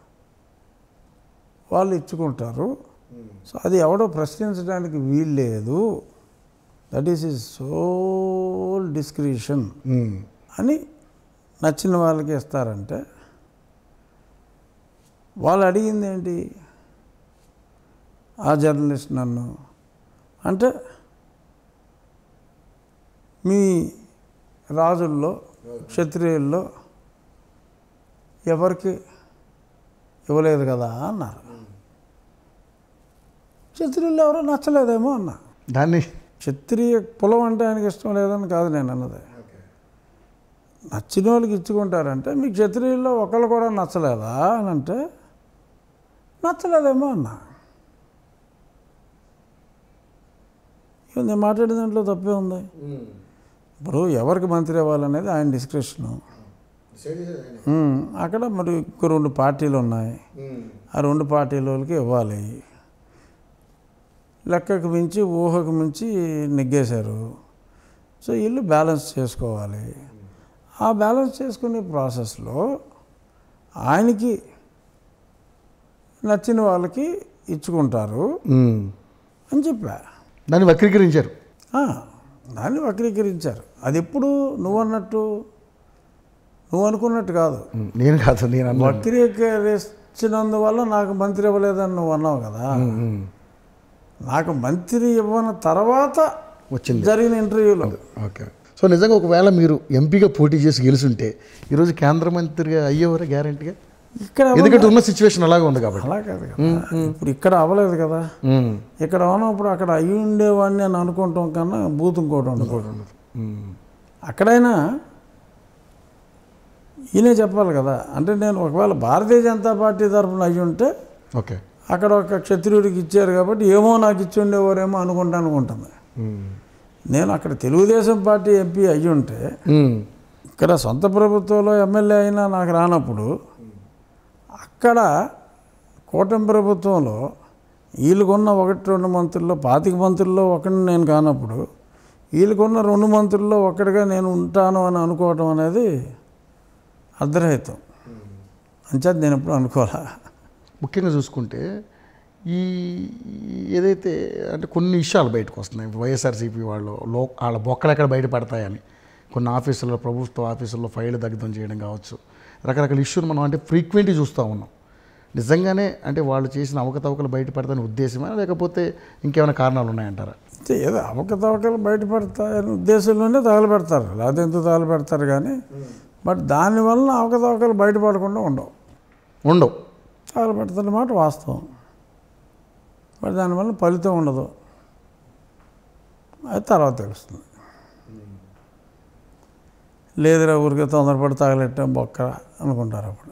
వాళ్ళు ఇచ్చుకుంటారు. సో అది ఎవడో ప్రశ్నించడానికి వీలు లేదు. That is is sole discretion అని నచ్చిన వాళ్ళకి ఇస్తారంటే, వాళ్ళు అడిగింది ఏంటి? ఆ జర్నలిస్ట్ నన్ను అంటే, మీ రాజుల్లో క్షత్రియుల్లో ఎవరికి ఇవ్వలేదు కదా అన్నారు. క్షత్రియుల్లో ఎవరో నచ్చలేదేమో అన్నా. దాన్ని క్షత్రియ కులం అంటే ఆయనకి ఇష్టం లేదని కాదు నేను అన్నది. నచ్చిన వాళ్ళకి ఇచ్చుకుంటారంటే, మీ క్షత్రియుల్లో ఒకళ్ళు కూడా నచ్చలేదా అని అంటే, నచ్చలేదేమో అన్నా. నేను మాట్లాడే దాంట్లో తప్పే ఉంది. ఇప్పుడు ఎవరికి మంత్రి ఇవ్వాలనేది ఆయన డిస్క్రిప్షను. అక్కడ మరి ఇంకో రెండు పార్టీలు ఉన్నాయి, ఆ రెండు పార్టీల వాళ్ళకి ఇవ్వాలి. లెక్కకు మించి ఊహకు మించి నెగ్గేశారు. సో వీళ్ళు బ్యాలెన్స్ చేసుకోవాలి. ఆ బ్యాలెన్స్ చేసుకునే ప్రాసెస్లో ఆయనకి నచ్చిన వాళ్ళకి ఇచ్చుకుంటారు అని చెప్పా. దాన్ని వక్రీకరించారు. దాన్ని వక్రీకరించారు. అది ఎప్పుడు నువ్వు అన్నట్టు, నువ్వు అనుకున్నట్టు కాదు. నేను కాదు, నేను వక్రీకరించినందువల్ల నాకు మంత్రి ఇవ్వలేదని నువ్వు అన్నావు కదా. నాకు మంత్రి ఇవ్వని తర్వాత వచ్చింది జరిగిన ఇంటర్వ్యూలో. ఓకే. సో నిజంగా ఒకవేళ మీరు ఎంపీగా పోటీ చేసి గెలుచుంటే ఈరోజు కేంద్ర మంత్రిగా అయ్యేవారా గ్యారెంటీగా? ఇక్కడ ఎందుకంటే ఉన్న సిచ్యువేషన్ అలాగే ఉంది కాబట్టి. అలా కాదు కదా, ఇప్పుడు ఇక్కడ అవ్వలేదు కదా. ఇక్కడ అవునప్పుడు అక్కడ అయ్యి ఉండేవాడిని అని అనుకుంటాం కన్నా బూత్ ఇంకోటి ఉండకూడదు. అక్కడైనా ఈయనే చెప్పాలి కదా. అంటే నేను ఒకవేళ భారతీయ జనతా పార్టీ తరఫున అయ్యి ఉంటే ఓకే, అక్కడ ఒక క్షత్రియుడికి ఇచ్చారు కాబట్టి ఏమో నాకు ఇచ్చి ఉండేవారేమో అనుకుంటా అనుకుంటుంది. నేను అక్కడ తెలుగుదేశం పార్టీ ఎంపీ అయ్యి ఉంటే ఇక్కడ సొంత ప్రభుత్వంలో ఎమ్మెల్యే అయినా నాకు రానప్పుడు, అక్కడ కూటమి ప్రభుత్వంలో వీళ్ళకున్న ఒకటి రెండు మంత్రుల్లో పాతిక మంత్రుల్లో ఒకరిని నేను కానప్పుడు, వీళ్ళకున్న రెండు మంత్రుల్లో ఒక్కడిగా నేను ఉంటాను అని అనుకోవటం అనేది అర్ధరహితం. అంచేత నేను ఎప్పుడు అనుకోవాలా. ముఖ్యంగా చూసుకుంటే ఈ ఏదైతే అంటే కొన్ని విషయాలు బయటకు వస్తున్నాయి. వైఎస్ఆర్సీపీ వాళ్ళు లో వాళ్ళ బొక్కలు ఎక్కడ బయటపడతాయని కొన్ని ఆఫీసుల్లో, ప్రభుత్వ ఆఫీసుల్లో ఫైళ్ళు దగ్ధం చేయడం కావచ్చు, రకరకాల ఇష్యూలు మనం అంటే ఫ్రీక్వెంట్గా చూస్తూ ఉన్నాం. నిజంగానే అంటే వాళ్ళు చేసిన అవకతవకలు బయటపడతాయని ఉద్దేశమా, లేకపోతే ఇంకేమైనా కారణాలు ఉన్నాయంటారా? ఏదో అవకతవకలు బయటపడతాయని ఉద్దేశంలోనే తగలబెడతారు, లేకపోతే ఎందుకు తగలబెడతారు కానీ. బట్ దానివల్ల అవకతవకలు బయటపడకుండా ఉండవు ఉండవు తగలబెడతారన్నమాట వాస్తవం. బట్ దానివల్ల ఫలితం ఉండదు, అది తర్వాత తెలుస్తుంది. లేదురా ఊరికే తొందరపడి తగలెట్టాం బొక్క అనుకుంటారు అప్పుడు.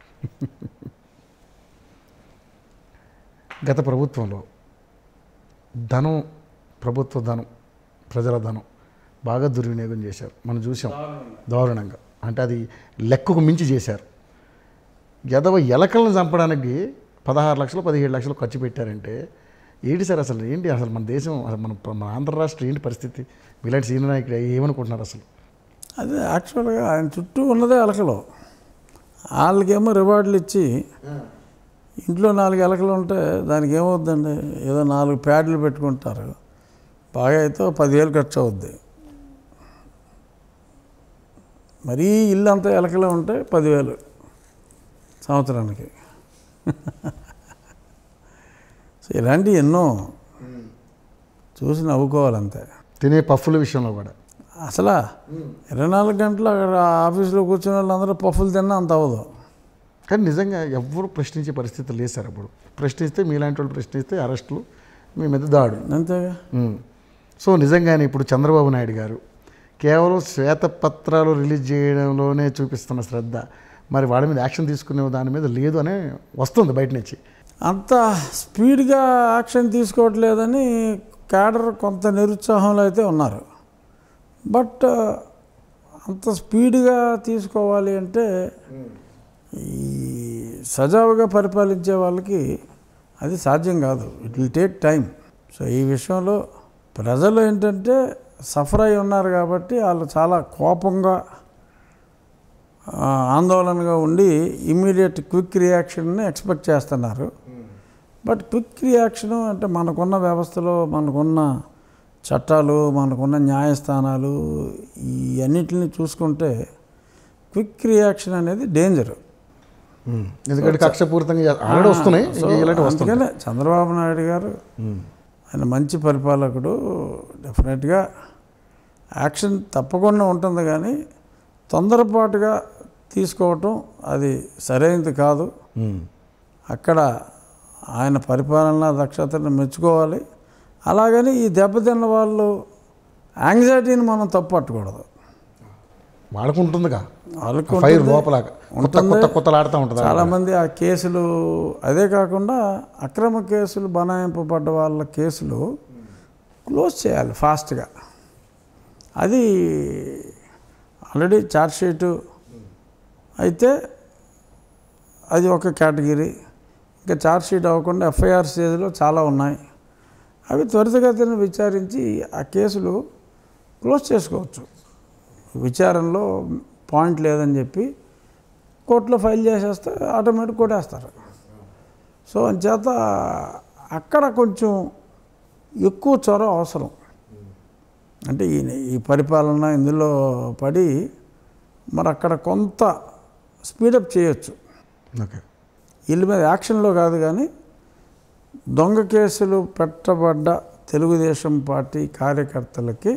గత ప్రభుత్వంలో ధనం, ప్రభుత్వ ధనం, ప్రజల ధనం బాగా దుర్వినియోగం చేశారు. మనం చూసాం దారుణంగా. అంటే అది లెక్కకు మించి చేశారు. ఎదవ ఎలకలను చంపడానికి పదహారు లక్షలు పదిహేడు లక్షలు ఖర్చు పెట్టారంటే ఏంటి సార్ అసలు? ఏంటి అసలు మన దేశం, అసలు మన మన ఆంధ్ర రాష్ట్రం ఏంటి పరిస్థితి? ఇలాంటి సీనియర్ నాయకుడు ఏమనుకుంటున్నారు అసలు? అదే యాక్చువల్గా ఆయన చుట్టూ ఉన్నదే ఎలకలు. వాళ్ళకేమో రివార్డులు ఇచ్చి, ఇంట్లో నాలుగు ఎలకలు ఉంటే దానికి ఏమవుద్దండి, ఏదో నాలుగు ప్యాడ్లు పెట్టుకుంటారు, బాగా అయితే పదివేలు ఖర్చు అవుద్ది. మరీ ఇల్లు అంతా ఎలకలే ఉంటే పదివేలు సంవత్సరానికి. సో ఇలాంటివి ఎన్నో చూసి నవ్వుకోవాలంతే. తినే పఫ్ఫుల విషయంలో కూడా అసలు ఇరవై నాలుగు గంటలు అక్కడ ఆఫీసులో కూర్చున్న వాళ్ళందరూ పఫ్ఫులు తిన్నా అంత అవ్వదు. కానీ నిజంగా ఎవ్వరు ప్రశ్నించే పరిస్థితి లేదు సార్. అప్పుడు ప్రశ్నిస్తే మీలాంటి వాళ్ళు ప్రశ్నిస్తే అరెస్టులు, మీ మీద దాడు, అంతేగా. సో నిజంగానే ఇప్పుడు చంద్రబాబు నాయుడు గారు కేవలం శ్వేతపత్రాలు రిలీజ్ చేయడంలోనే చూపిస్తున్న శ్రద్ధ మరి వాళ్ళ మీద యాక్షన్ తీసుకునే దాని మీద లేదు అనే వస్తుంది బయట నుంచి. అంత స్పీడ్గా యాక్షన్ తీసుకోవట్లేదని క్యాడర్ కొంత నిరుత్సాహంలో అయితే ఉన్నారు. బట్ అంత స్పీడ్గా తీసుకోవాలి అంటే ఈ సజావుగా పరిపాలించే వాళ్ళకి అది సాధ్యం కాదు. It will take time. So ఈ విషయంలో ప్రజలు ఏంటంటే సఫర్ అయి ఉన్నారు కాబట్టి వాళ్ళు చాలా కోపంగా ఆందోళనగా ఉండి ఇమ్మీడియట్ క్విక్ రియాక్షన్ని ఎక్స్పెక్ట్ చేస్తున్నారు. బట్ క్విక్ రియాక్షను అంటే మనకున్న వ్యవస్థలో మనకున్న చట్టాలు మనకున్న న్యాయస్థానాలు ఈ అన్నిటిని చూసుకుంటే క్విక్ రియాక్షన్ అనేది డేంజర్. ఎందుకంటే కక్షపూరితంగా ఆల్రెడీ వస్తున్నాయి. అందుకనే చంద్రబాబు నాయుడు గారు ఆయన మంచి పరిపాలకుడు, డెఫినెట్గా యాక్షన్ తప్పకుండా ఉంటుంది, కానీ తొందరపాటుగా తీసుకోవటం అది సరైనది కాదు. అక్కడ ఆయన పరిపాలన దక్షతను మెచ్చుకోవాలి. అలాగని ఈ దెబ్బతిన్న వాళ్ళు యాంగ్జైటీని మనం తప్పట్టకూడదు. వాళ్ళకు ఉంటుందిగా, వాళ్ళకు ఫైర్ లోపల కొత్త కొత్తలాడుతూ ఉంటుంది. చాలామంది ఆ కేసులు, అదే కాకుండా అక్రమ కేసులు బనాయింపబడ్డ వాళ్ళ కేసులు క్లోజ్ చేయాలి ఫాస్ట్గా. అది ఆల్రెడీ ఛార్జ్షీటు అయితే అది ఒక కేటగిరీ. ఇంకా ఛార్జ్షీట్ అవ్వకుండా ఎఫ్ఐఆర్ స్టేజ్లో చాలా ఉన్నాయి. అవి త్వరితగతిన విచారించి ఆ కేసులు క్లోజ్ చేసుకోవచ్చు. విచారణలో పాయింట్ లేదని చెప్పి కోర్టులో ఫైల్ చేసేస్తే ఆటోమేటిక్ కొట్టేస్తారు. సో అంచేత అక్కడ కొంచెం ఎక్కువ చొరవ అవసరం. అంటే ఈ ఈ పరిపాలన ఇందులో పడి మరి అక్కడ కొంత స్పీడప్ చేయొచ్చు. ఓకే, వీళ్ళ మీద యాక్షన్లో కాదు, కానీ దొంగ కేసులు పెట్టబడ్డ తెలుగుదేశం పార్టీ కార్యకర్తలకి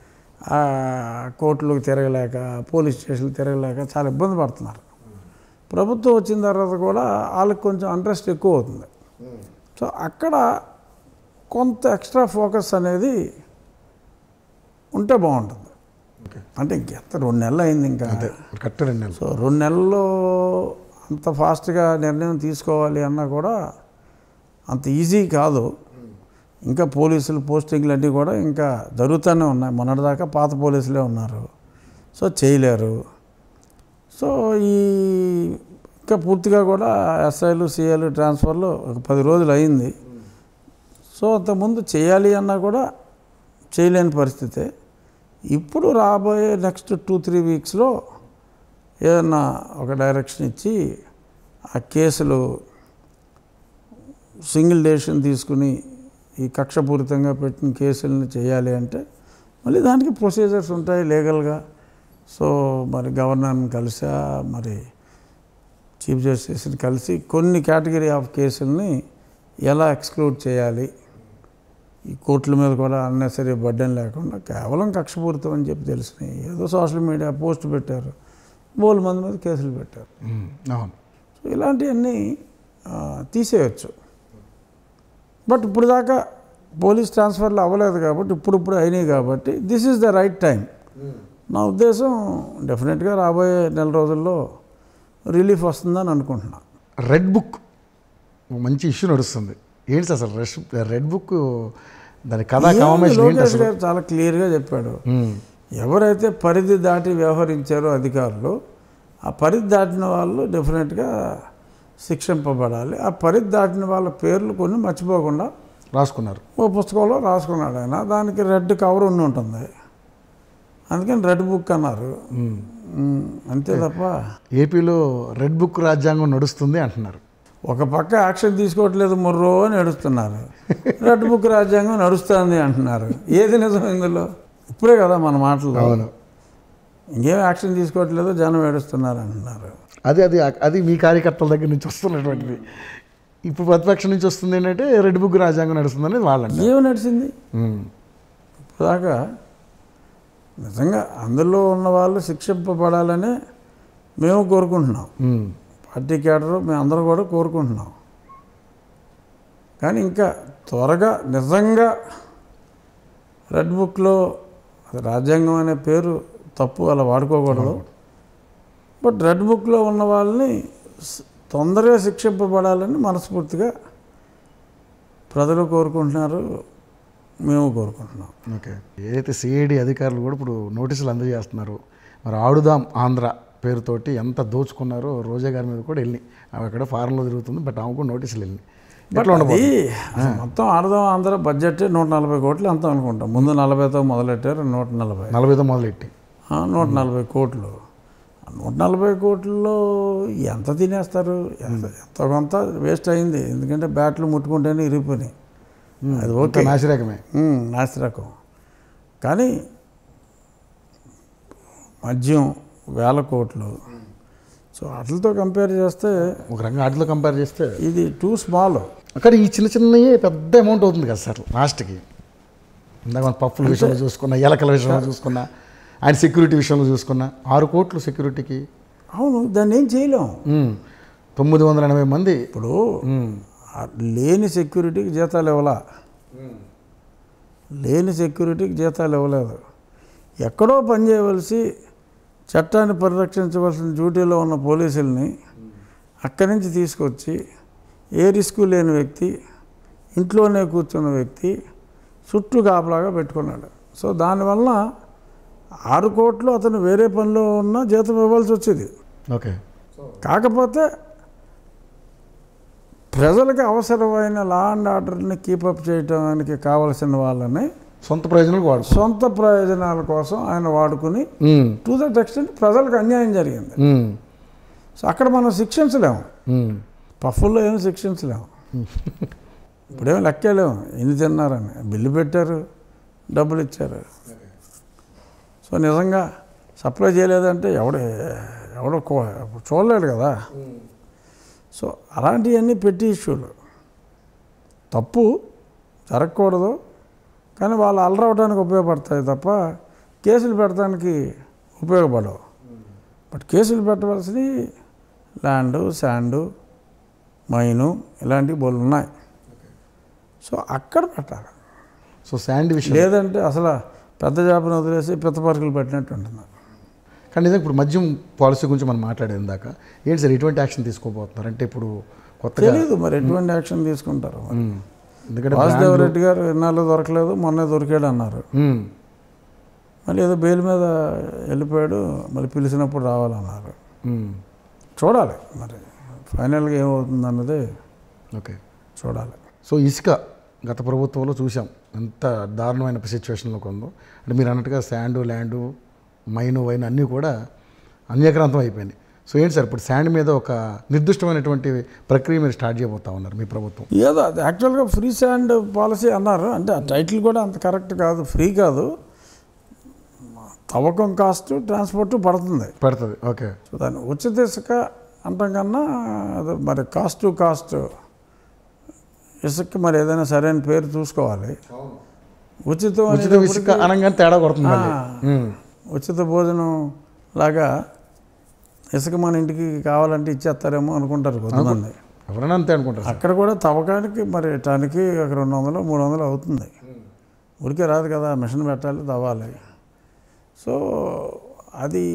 కోర్టులకు తిరగలేక, పోలీస్ స్టేషన్లు తిరగలేక చాలా ఇబ్బంది పడుతున్నారు. ప్రభుత్వం వచ్చిన తర్వాత కూడా వాళ్ళకి కొంచెం ఇంట్రెస్ట్ ఎక్కువ అవుతుంది. సో అక్కడ కొంత ఎక్స్ట్రా ఫోకస్ అనేది ఉంటే బాగుంటుంది. అంటే ఇంకెంత రెండు నెలలు అయింది, ఇంకా కరెక్ట్ రెండు నెలలు. సో రెండు నెలల్లో అంత ఫాస్ట్గా నిర్ణయం తీసుకోవాలి అన్నా కూడా అంత ఈజీ కాదు. ఇంకా పోలీసులు పోస్టింగ్లు అన్నీ కూడా ఇంకా జరుగుతూనే ఉన్నాయి. మొన్నటిదాకా పాత పోలీసులే ఉన్నారు, సో చేయలేరు. సో ఈ ఇంకా పూర్తిగా కూడా ఎస్ఐలు సిఐలు ట్రాన్స్ఫర్లు ఒక పది రోజులు అయింది. సో అంతకుముందు చేయాలి అన్నా కూడా చేయలేని పరిస్థితే. ఇప్పుడు రాబోయే నెక్స్ట్ టూ త్రీ వీక్స్లో ఏదన్నా ఒక డైరెక్షన్ ఇచ్చి ఆ కేసులు సింగిల్ డెసిషన్ తీసుకుని ఈ కక్షపూరితంగా పెట్టిన కేసులను చేయాలి అంటే మళ్ళీ దానికి ప్రొసీజర్స్ ఉంటాయి లీగల్గా. సో మరి గవర్నర్ని కలిసా, మరి చీఫ్ జస్టిస్ని కలిసి కొన్ని కేటగిరీ ఆఫ్ కేసుల్ని ఎలా ఎక్స్క్లూడ్ చేయాలి, ఈ కోర్టుల మీద కూడా అన్నెసరీ బర్డెన్ లేకుండా కేవలం కక్షపూరితం అని చెప్పి తెలిసినాయి. ఏదో సోషల్ మీడియా పోస్ట్ పెట్టారు, బోల్ మంది మీద కేసులు పెట్టారు. సో ఇలాంటివన్నీ తీసేయచ్చు. బట్ ఇప్పుడు దాకా పోలీస్ ట్రాన్స్ఫర్లు అవ్వలేదు కాబట్టి, ఇప్పుడు ఇప్పుడు అయినాయి కాబట్టి this is the right time. నా ఉద్దేశం డెఫినెట్గా రాబోయే నెల రోజుల్లో రిలీఫ్ వస్తుందని అనుకుంటున్నా. రెడ్ బుక్ మంచి ఇష్యూ నడుస్తుంది. ఏంటి అసలు రెడ్ బుక్, దాని కథ లోకేష్ గారు చాలా క్లియర్గా చెప్పాడు. ఎవరైతే పరిధి దాటి వ్యవహరించారో అధికారులు, ఆ పరిధి దాటిన వాళ్ళు డెఫినెట్గా శిక్షింపబడాలి. ఆ పరిధి దాటిన వాళ్ళ పేర్లు కొన్ని మర్చిపోకుండా రాసుకున్నారు, ఓ పుస్తకంలో రాసుకున్నాడు ఆయన. దానికి రెడ్ కవర్ ఉండి ఉంటుంది, అందుకని రెడ్ బుక్ అన్నారు. అంతే తప్ప ఏపీలో రెడ్ బుక్ రాజ్యాంగం నడుస్తుంది అంటున్నారు. ఒక పక్క యాక్షన్ తీసుకోవట్లేదు, ముర్రో అని నడుస్తున్నారు. రెడ్ బుక్ రాజ్యాంగం నడుస్తుంది అంటున్నారు. ఏది నిజం ఇందులో? ఇప్పుడే కదా మన మాటలు. అవును, ఇంకేం యాక్షన్ తీసుకోవట్లేదు, జనం ఏడుస్తున్నారు అంటున్నారు. అది అది అది మీ కార్యకర్తల దగ్గర నుంచి వస్తున్నటువంటిది. ఇప్పుడు ప్రతిపక్షం నుంచి వస్తుంది ఏంటంటే రెడ్ బుక్ రాజ్యాంగం నడుస్తుంది అనేది వాళ్ళంటే. ఏమి నడిచింది ఇప్పుడు దాకా? నిజంగా అందులో ఉన్న వాళ్ళు శిక్షింపబడాలనే మేము కోరుకుంటున్నాం, పార్టీ క్యాడరు మేము అందరం కూడా కోరుకుంటున్నాం. కానీ ఇంకా త్వరగా నిజంగా రెడ్ బుక్లో రాజ్యాంగం అనే పేరు తప్పు అలా వాడుకోకూడదు. బట్ రెడ్ బుక్లో ఉన్న వాళ్ళని స- తొందరగా శిక్షింపబడాలని మనస్ఫూర్తిగా ప్రజలు కోరుకుంటున్నారు, మేము కోరుకుంటున్నాం. ఓకే. ఏదైతే సిఐడి అధికారులు కూడా ఇప్పుడు నోటీసులు అందజేస్తున్నారు, మరి ఆడుదాం ఆంధ్ర పేరుతోటి ఎంత దోచుకున్నారో రోజా గారి మీద కూడా వెళ్ళి ఆమె అక్కడ ఫారెన్లో తిరుగుతుంది, బట్ ఆమె కూడా నోటీసులు వెళ్ళి బట్ ఎట్లా అది ఉండబోతుంది? అసలు మొత్తం ఆడదాం ఆంధ్ర బడ్జెట్ నూట నలభై కోట్లు ఎంత అనుకుంటాం. ముందు నలభైతో మొదలెట్టారు, నూట నలభై నలభైతో మొదలెట్టి ఆ, నూట నలభై కోట్లు. ఆ నూట నలభై కోట్లలో ఎంత తినేస్తారు? ఎంత ఎంత కొంత వేస్ట్ అయింది, ఎందుకంటే బ్యాట్లు ముట్టుకుంటేనే ఇరిగిపోయినాయి. అది ఓకే, నాసిరకమే. ఉమ్, నాసిరకం. కానీ మద్యం వేల కోట్లు, సో వాటితో కంపేర్ చేస్తే ఒక రంగం వాటిలో కంపేర్ చేస్తే ఇది టూ స్మాల్. అక్కడ ఈ చిన్న చిన్నవి పెద్ద అమౌంట్ అవుతుంది కదా సార్ లాస్ట్కి. ఇందాక మన పప్పుల విషయంలో చూసుకున్నా, ఎలకల విషయంలో చూసుకున్నా, ఆయన సెక్యూరిటీ విషయంలో చూసుకున్నా, ఆరు కోట్లు సెక్యూరిటీకి. అవును, దాన్ని ఏం చేయలేం. ఉమ్, తొమ్మిది వందల ఎనభై మంది. ఇప్పుడు ఆ లేని సెక్యూరిటీకి జీతాలు ఇవ్వలా, లేని సెక్యూరిటీకి జీతాలు ఇవ్వలేదు. ఎక్కడో పని చేయవలసి చట్టాన్ని పరిరక్షించవలసిన డ్యూటీలో ఉన్న పోలీసుల్ని అక్కడి నుంచి తీసుకొచ్చి ఏ రిస్క్ లేని వ్యక్తి, ఇంట్లోనే కూర్చున్న వ్యక్తి చుట్టూ కాపలాగా పెట్టుకున్నాడు. సో దానివల్ల ఆరు కోట్లు అతను వేరే పనిలో ఉన్న జీతం ఇవ్వాల్సి వచ్చేది. ఓకే. కాకపోతే ప్రజలకు అవసరమైన లా అండ్ ఆర్డర్ని కీపప్ చేయడానికి కావలసిన వాళ్ళని సొంత ప్రయోజనాలకు వాడుకో. సొంత ప్రయోజనాల కోసం ఆయన వాడుకుని ఉమ్, టు దట్ ఎక్స్టెంట్ ప్రజలకు అన్యాయం జరిగింది. ఉమ్, సో అక్కడ మనం శిక్షించలేము, ఉమ్. పఫ్ఫుల్లో ఏమి శిక్షించలేము. ఇప్పుడేమో లెక్కేలేము ఎన్ని తిన్నారని. బిల్లు పెట్టారు, డబ్బులు ఇచ్చారు. సో నిజంగా సప్లై చేయలేదంటే ఎవడ ఎవడో కో- చూడలేడు కదా. సో అలాంటివన్నీ పెట్టి ఇష్యూలు తప్పు జరగకూడదు, కానీ వాళ్ళు అలరవడానికి ఉపయోగపడతాయి తప్ప కేసులు పెట్టడానికి ఉపయోగపడవు. బట్ కేసులు పెట్టవలసినవి ల్యాండు, శాండు, మైను ఇలాంటివి బోళ్ళు ఉన్నాయి. సో అక్కడ పెట్టాలి. సో శాండ్ విషయం లేదంటే అసలు పెద్ద చేపను వదిలేసి పిత్త పరుకులు పెట్టినట్టు ఉంటున్నారు. కానీ ఇదే ఇప్పుడు మద్యం పాలసీ గురించి మనం మాట్లాడేది దాకా ఏంటి సార్ ఎటువంటి యాక్షన్ తీసుకోబోతున్నారు? అంటే ఇప్పుడు కొత్తగా తెలీదు మరి ఎటువంటి యాక్షన్ తీసుకుంటారు. మరి ఉమ్, ఎందుకంటే వాసుదేవ రెడ్డి గారు ఎన్నాళ్ళు దొరకలేదు, మొన్నే దొరికాడు అన్నారు. ఉమ్, మళ్ళీ ఏదో బెయిల్ మీద వెళ్ళిపోయాడు, మళ్ళీ పిలిచినప్పుడు రావాలన్నారు. ఉమ్, చూడాలి మరి ఫైనల్గా ఏమవుతుంది అన్నది ఓకే. చూడాలి. సో ఇసుక గత ప్రభుత్వంలో చూసాం ఎంత దారుణమైన సిచ్యువేషన్లోకి ఉందో. అంటే మీరు అన్నట్టుగా శాండు, ల్యాండు, మైను, వైన్ అన్నీ కూడా అన్యక్రాంతం అయిపోయినాయి. సో ఏంటి సార్ ఇప్పుడు శాండ్ మీద ఒక నిర్దిష్టమైనటువంటి ప్రక్రియ మీరు స్టార్ట్ చేయబోతా ఉన్నారు మీ ప్రభుత్వం? ఏదో అది యాక్చువల్గా ఫ్రీ శాండ్ పాలసీ అన్నారు. అంటే ఆ టైటిల్ కూడా అంత కరెక్ట్ కాదు, ఫ్రీ కాదు, తవ్వకం కాస్ట్ ట్రాన్స్పోర్ట్ పడుతుంది. పడుతుంది. ఓకే. సో దాన్ని ఉచిత ఇసుక అంటాం కన్నా అది మరి కాస్ట్ టు కాస్ట్ ఇసుక మరి ఏదైనా సరైన పేరు చూసుకోవాలి. ఉచితం ఉచిత అనేటప్పటికి ఇసుక అనగానే తేడా కొడుతుంది మళ్ళీ. ఉమ్, ఉచిత భోజనం లాగా ఇసుక మన ఇంటికి కావాలంటే ఇచ్చేస్తారేమో అనుకుంటారు కొంతమంది. ఎవరైనా అంతే అనుకుంటారు సార్. అక్కడ కూడా తవ్వకానికి మరి టానికి ఒక రెండు వందలు మూడు వందలు అవుతుంది. ఉడికే రాదు కదా, మిషన్ పెట్టాలి, తవ్వాలి. సో అది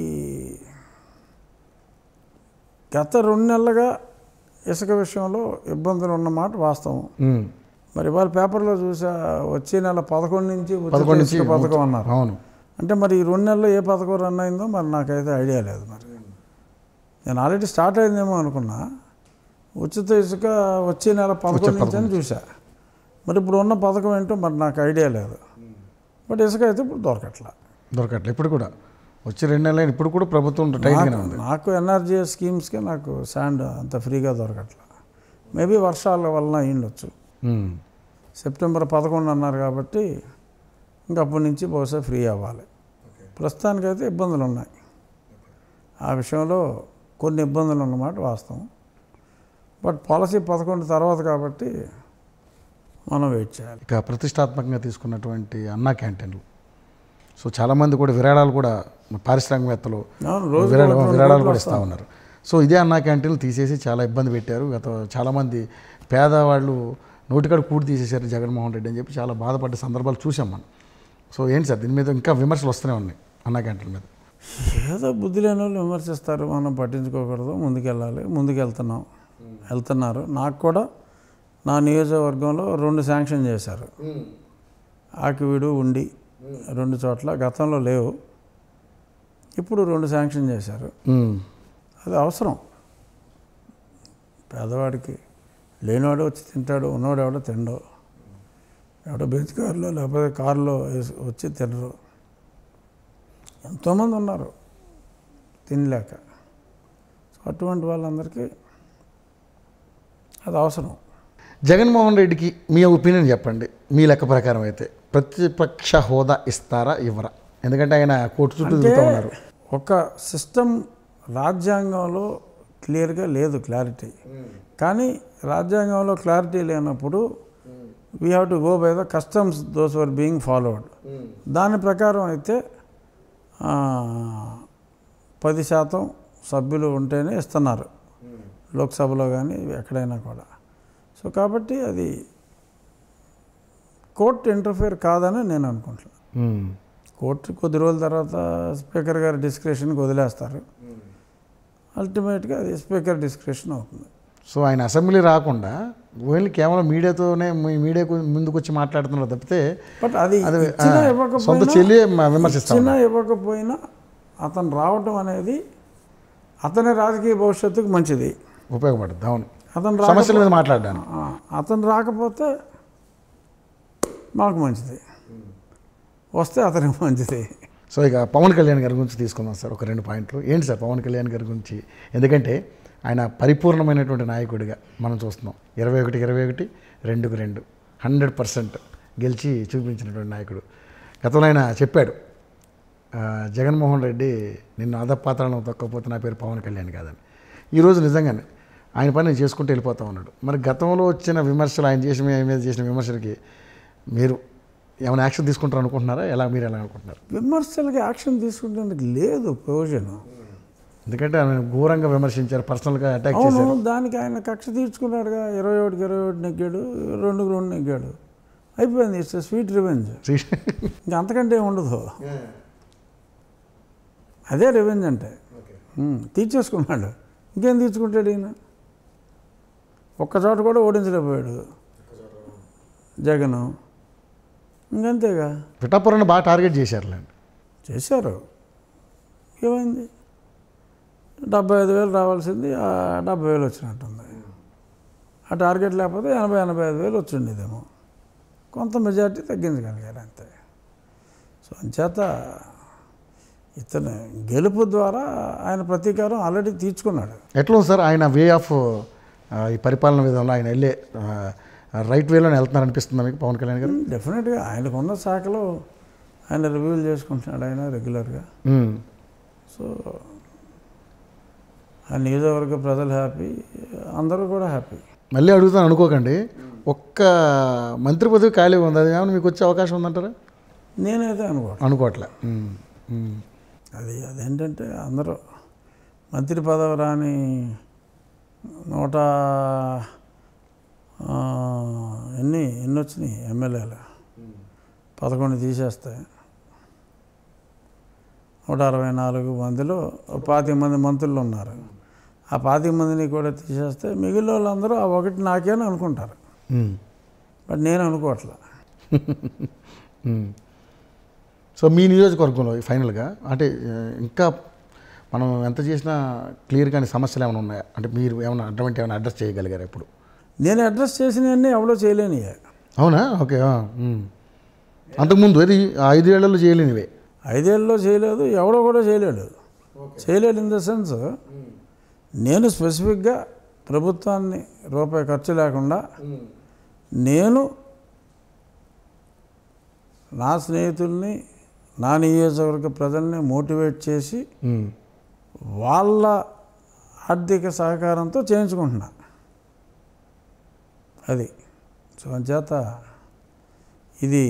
గత రెండు నెలలుగా ఇసుక విషయంలో ఇబ్బందులు ఉన్నమాట వాస్తవం. ఉమ్, మరి ఇవాళ పేపర్లో చూసా వచ్చే నెల పదకొండు నుంచి ఉచిత పదకొండు నుంచి ఇసుక పథకం అన్నారు. అవును. అంటే మరి ఈ రెండు నెలల్లో ఏ పథకం రన్ అయిందో మరి నాకైతే ఐడియా లేదు. మరి నేను ఆల్రెడీ స్టార్ట్ అయిందేమో అనుకున్నా. ఉచిత ఇసుక వచ్చే నెల పదకొండు నుంచి అని చూసా. మరి ఇప్పుడు ఉన్న పథకం ఏంటో మరి నాకు ఐడియా లేదు. బట్ ఇసుక అయితే ఇప్పుడు దొరకట్లా, దొరకట్లేదు. ఇప్పుడు కూడా వచ్చి రెండు నెలలు ఇప్పుడు కూడా ప్రభుత్వం టైట్గానే ఉంది. నాకు ఎన్ఆర్జీఎస్ స్కీమ్స్కి నాకు శాండ్ అంత ఫ్రీగా దొరకట్లా. మేబీ వర్షాల వలన అయ్యిండొచ్చు. ఉమ్, సెప్టెంబర్ పదకొండు అన్నారు కాబట్టి ఇంకా అప్పటి నుంచి బహుశా ఫ్రీ అవ్వాలి. ప్రస్తుతానికైతే ఇబ్బందులు ఉన్నాయి. ఆ విషయంలో కొన్ని ఇబ్బందులు ఉన్నమాట వాస్తవం. బట్ పాలసీ పదకొండు తర్వాత కాబట్టి మనం వెయిట్ చేయాలి. ఇక ప్రతిష్టాత్మకంగా తీసుకున్నటువంటి అన్నా క్యాంటీన్లు, సో చాలామంది కూడా విరాళాలు కూడా పారిశ్రామికవేత్తలు అవును, రోజు విరాళ ఒకటి రెండు విరాళాలు కోట్లు కూడా ఇస్తూ ఉన్నారు. సో ఇదే అన్నా క్యాంటీన్లు తీసేసి చాలా ఇబ్బంది పెట్టారు. గత చాలామంది పేదవాళ్ళు నోటికాడ కూడి తీసేశారు జగన్మోహన్ రెడ్డి అని చెప్పి చాలా బాధపడ్డ సందర్భాలు చూసాం మనం. సో ఏంటి సార్ దీని మీద ఇంకా విమర్శలు వస్తూనే ఉన్నాయి అన్నా క్యాంటీన్ మీద? ఏదో బుద్ధి లేని వాళ్ళు విమర్శిస్తారు, మనం పట్టించుకోకూడదు, ముందుకెళ్ళాలి, ముందుకెళ్తున్నాం, వెళ్తున్నారు. నాకు కూడా నా నియోజకవర్గంలో రెండు శాంక్షన్ చేశారు, ఆకివీడు ఉండి రెండు చోట్ల, గతంలో లేవు, ఇప్పుడు రెండు శాంక్షన్ చేశారు. అది అవసరం. పేదవాడికి లేనివాడు వచ్చి తింటాడు, ఉన్నవాడు ఎవడో తినడు, ఎవడో బెంచ్ కారులో లేకపోతే కారులో వచ్చి తినరు. ఎంతోమంది ఉన్నారు తినలేక. సో అటువంటి వాళ్ళందరికీ అది అవసరం. జగన్మోహన్ రెడ్డికి మీ ఒపీనియన్ చెప్పండి. మీ లెక్క ప్రకారం అయితే ప్రతిపక్ష హోదా ఇస్తారా ఇవ్వరా? ఎందుకంటే ఆయన కోర్టు చుట్టూ తిరుగుతూ ఉన్నారు. ఒక సిస్టమ్ రాజ్యాంగంలో క్లియర్గా లేదు, క్లారిటీ. కానీ రాజ్యాంగంలో క్లారిటీ లేనప్పుడు we have to go by the customs those were being followed. దాని ప్రకారం అయితే పది శాతం సభ్యులు ఉంటేనే ఇస్తున్నారు లోక్సభలో కానీ ఎక్కడైనా కూడా. సో కాబట్టి అది కోర్టు ఇంటర్ఫియర్ కాదని నేను అనుకుంటున్నాను. కోర్టు కొద్ది రోజుల తర్వాత స్పీకర్ గారి డిస్క్రిప్షన్కి వదిలేస్తారు. అల్టిమేట్గా అది స్పీకర్ డిస్క్రిప్షన్ అవుతుంది. సో ఆయన అసెంబ్లీ రాకుండా ఓన్లీ కేవలం మీడియాతోనే మీడియాకు ముందుకు వచ్చి మాట్లాడుతున్నారు తప్పితే, బట్ అది సొంత చెల్లి విమర్శిస్తున్నా ఇవ్వకపోయినా అతను రావటం అనేది అతని రాజకీయ భవిష్యత్తుకు మంచిది, ఉపయోగపడుతుంది. అవును, అతను సమస్యల మీద మాట్లాడాను. అతను రాకపోతే మాకు మంచిది, వస్తే అతనికి మంచిది. సో ఇక పవన్ కళ్యాణ్ గారి గురించి తీసుకుందాం సార్. ఒక రెండు పాయింట్లు ఏంటి సార్ పవన్ కళ్యాణ్ గారి గురించి? ఎందుకంటే ఆయన పరిపూర్ణమైనటువంటి నాయకుడిగా మనం చూస్తున్నాం. ఇరవై ఒకటి ఇరవై ఒకటి రెండుకు రెండు హండ్రెడ్ పర్సెంట్ గెలిచి చూపించినటువంటి నాయకుడు. గతంలో ఆయన చెప్పాడు, జగన్మోహన్ రెడ్డి నిన్ను అధపాతాళం తొక్కపోతే నా పేరు పవన్ కళ్యాణ్ కాదని. ఈరోజు నిజంగానే ఆయన పని నేను చేసుకుంటూ వెళ్ళిపోతా ఉన్నాడు. మరి గతంలో వచ్చిన విమర్శలు, ఆయన చేసిన ఆయన మీద చేసిన విమర్శలకి మీరు ఏమైనా యాక్షన్ తీసుకుంటారు అనుకుంటున్నారా? ఎలా మీరు ఎలా అనుకుంటున్నారు? విమర్శలకి యాక్షన్ తీసుకుంటేందుకు లేదు ప్రయోజనం. ఎందుకంటే ఆయన ఘోరంగా విమర్శించారు, పర్సనల్గా అటాక్ చేశారు. దానికి ఆయన కక్ష తీర్చుకున్నాడుగా. ఇరవై ఒకటికి ఇరవై ఒకటి నెగ్గాడు, రెండుకి రెండు నెగ్గాడు, అయిపోయింది. It's sweet revenge. ఇంకా అంతకంటే ఉండదు. అదే రివెంజ్ అంటే. తీర్చేసుకున్నాడు, ఇంకేం తీర్చుకుంటాడు ఈయన? ఒక్కచోట కూడా ఓడించలేకపోయాడు జగన్, ఇంకంతేగా. పిఠాపురాన్ని బాగా టార్గెట్ చేశారులేండి. చేశారు, ఏమైంది? డెబ్బై ఐదు వేలు రావాల్సింది డెబ్బై వేలు వచ్చినట్టుంది. ఆ టార్గెట్ లేకపోతే ఎనభై ఎనభై ఐదు వేలు వచ్చిండేదేమో. కొంత మెజార్టీ తగ్గించగలిగారు అంతే. సో అంచేత ఇతను గెలుపు ద్వారా ఆయన ప్రతీకారం ఆల్రెడీ తీర్చుకున్నాడు. ఎట్లా సార్ ఆయన వే ఆఫ్ ఈ పరిపాలన విధానంలో ఆయన వెళ్ళే రైట్ వేలోనే వెళ్తున్నారు అనిపిస్తుంది మీకు పవన్ కళ్యాణ్ గారు? డెఫినెట్గా ఆయనకున్న శాఖలో ఆయన రివ్యూలు చేసుకుంటున్నాడు ఆయన రెగ్యులర్గా. సో ఆ నియోజకవర్గ ప్రజలు హ్యాపీ, అందరూ కూడా హ్యాపీ. మళ్ళీ అడుగుతాను అనుకోకండి, ఒక్క మంత్రి పదవి ఖాళీ ఉంది, అది ఏమైనా మీకు వచ్చే అవకాశం ఉందంటారా? నేనైతే అనుకో అనుకోవట్లే. అది అదేంటంటే అందరూ మంత్రి పదవి రాని నూట ఎన్ని ఎన్ని వచ్చినాయి ఎమ్మెల్యేలు, పదకొండు తీసేస్తే నూట అరవై నాలుగు మందిలో పాతిక మంది మంత్రులు ఉన్నారు. ఆ పాతిక మందిని కూడా తీసేస్తే మిగిలిన వాళ్ళందరూ ఆ ఒకటి నాకేని అనుకుంటారు. బట్ నేను అనుకోవట్లా. సో మీ నియోజకవర్గంలో ఫైనల్గా అంటే ఇంకా మనం ఎంత చేసినా క్లియర్ కానీ సమస్యలు ఏమైనా ఉన్నాయా? అంటే మీరు ఏమైనా అడ్డమంటే ఏమైనా అడ్రస్ చేయగలిగారు ఇప్పుడు? నేను అడ్రస్ చేసినవన్నీ ఎవడో చేయలేని. అవునా? ఓకే. అంతకుముందు అది ఐదేళ్లలో చేయలేనివే. ఐదేళ్ళలో చేయలేదు, ఎవడో కూడా చేయలేడు. చేయలేడు ఇన్ ద సెన్స్, నేను స్పెసిఫిక్గా ప్రభుత్వాన్ని రూపాయి ఖర్చు లేకుండా నేను నా స్నేహితుల్ని, నా నియోజకవర్గ ప్రజల్ని మోటివేట్ చేసి వాళ్ళ ఆర్థిక సహకారంతో చేయించుకుంటున్నా. అది సో అంచేత ఇది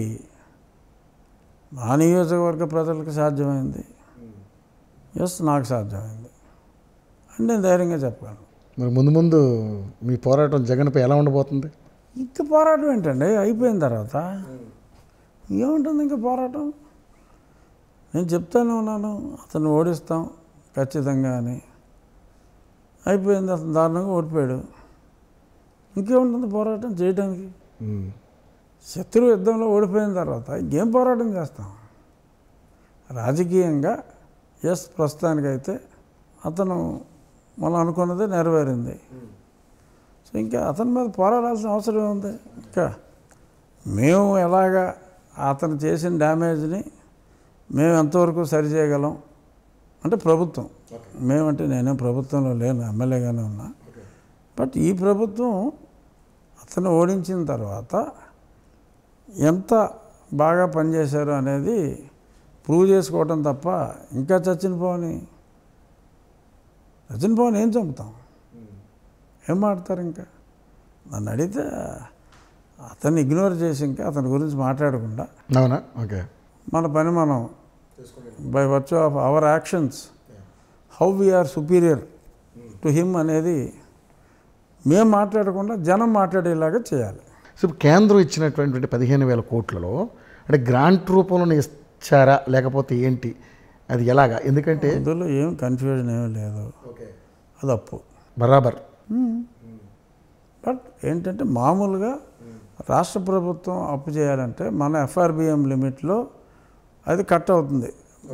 నా నియోజకవర్గ ప్రజలకు సాధ్యమైంది, ఎస్ నాకు సాధ్యమైంది అని నేను ధైర్యంగా చెప్పగలను. మరి ముందు ముందు మీ పోరాటం జగన్పై ఎలా ఉండబోతుంది? ఇంక పోరాటం ఏంటండి, అయిపోయిన తర్వాత ఏముంటుంది ఇంకా పోరాటం? నేను చెప్తానే ఉన్నాను అతను ఓడిస్తాం ఖచ్చితంగా అని. అయిపోయింది, అతను దారుణంగా ఓడిపోయాడు. ఇంకేముంటుంది పోరాటం చేయడానికి? శత్రు యుద్ధంలో ఓడిపోయిన తర్వాత ఇంకేం పోరాటం చేస్తాం? రాజకీయంగా ఎస్ ప్రస్తుతానికైతే అతను మనం అనుకున్నదే నెరవేరింది. సో ఇంకా అతని మీద పోరాడాల్సిన అవసరం ఉంది. ఇంకా మేము ఎలాగా అతను చేసిన డ్యామేజ్ని మేము ఎంతవరకు సరిచేయగలం అంటే ప్రభుత్వం, మేమంటే నేనే ప్రభుత్వంలో లేను, ఎమ్మెల్యేగానే ఉన్నా. బట్ ఈ ప్రభుత్వం అతను ఓడించిన తర్వాత ఎంత బాగా పనిచేశారు అనేది ప్రూవ్ చేసుకోవటం తప్ప ఇంకా చచ్చిన పోని చచ్చిన పోని ఏం చంపుతాం, ఏం మాట్లాడతారు? ఇంకా నన్ను అడిగితే అతన్ని ఇగ్నోర్ చేసి ఇంకా అతని గురించి మాట్లాడకుండా అవునా? ఓకే, మన పని మనం by virtue of our actions how we are superior to him అనేది మేము మాట్లాడకుండా జనం మాట్లాడేలాగా చేయాలి. సో కేంద్రం ఇచ్చినటువంటి పదిహేను వేల కోట్లలో అంటే గ్రాంట్ రూపంలో ఇచ్చారా లేకపోతే ఏంటి, అది ఎలాగా? ఎందుకంటే అందులో ఏం కన్ఫ్యూజన్ ఏమీ లేదు, అది అప్పు బరాబర్. బట్ ఏంటంటే మామూలుగా రాష్ట్ర ప్రభుత్వం అప్పు చేయాలంటే మన ఎఫ్ఆర్బిఎం లిమిట్లో అది కట్ అవుతుంది.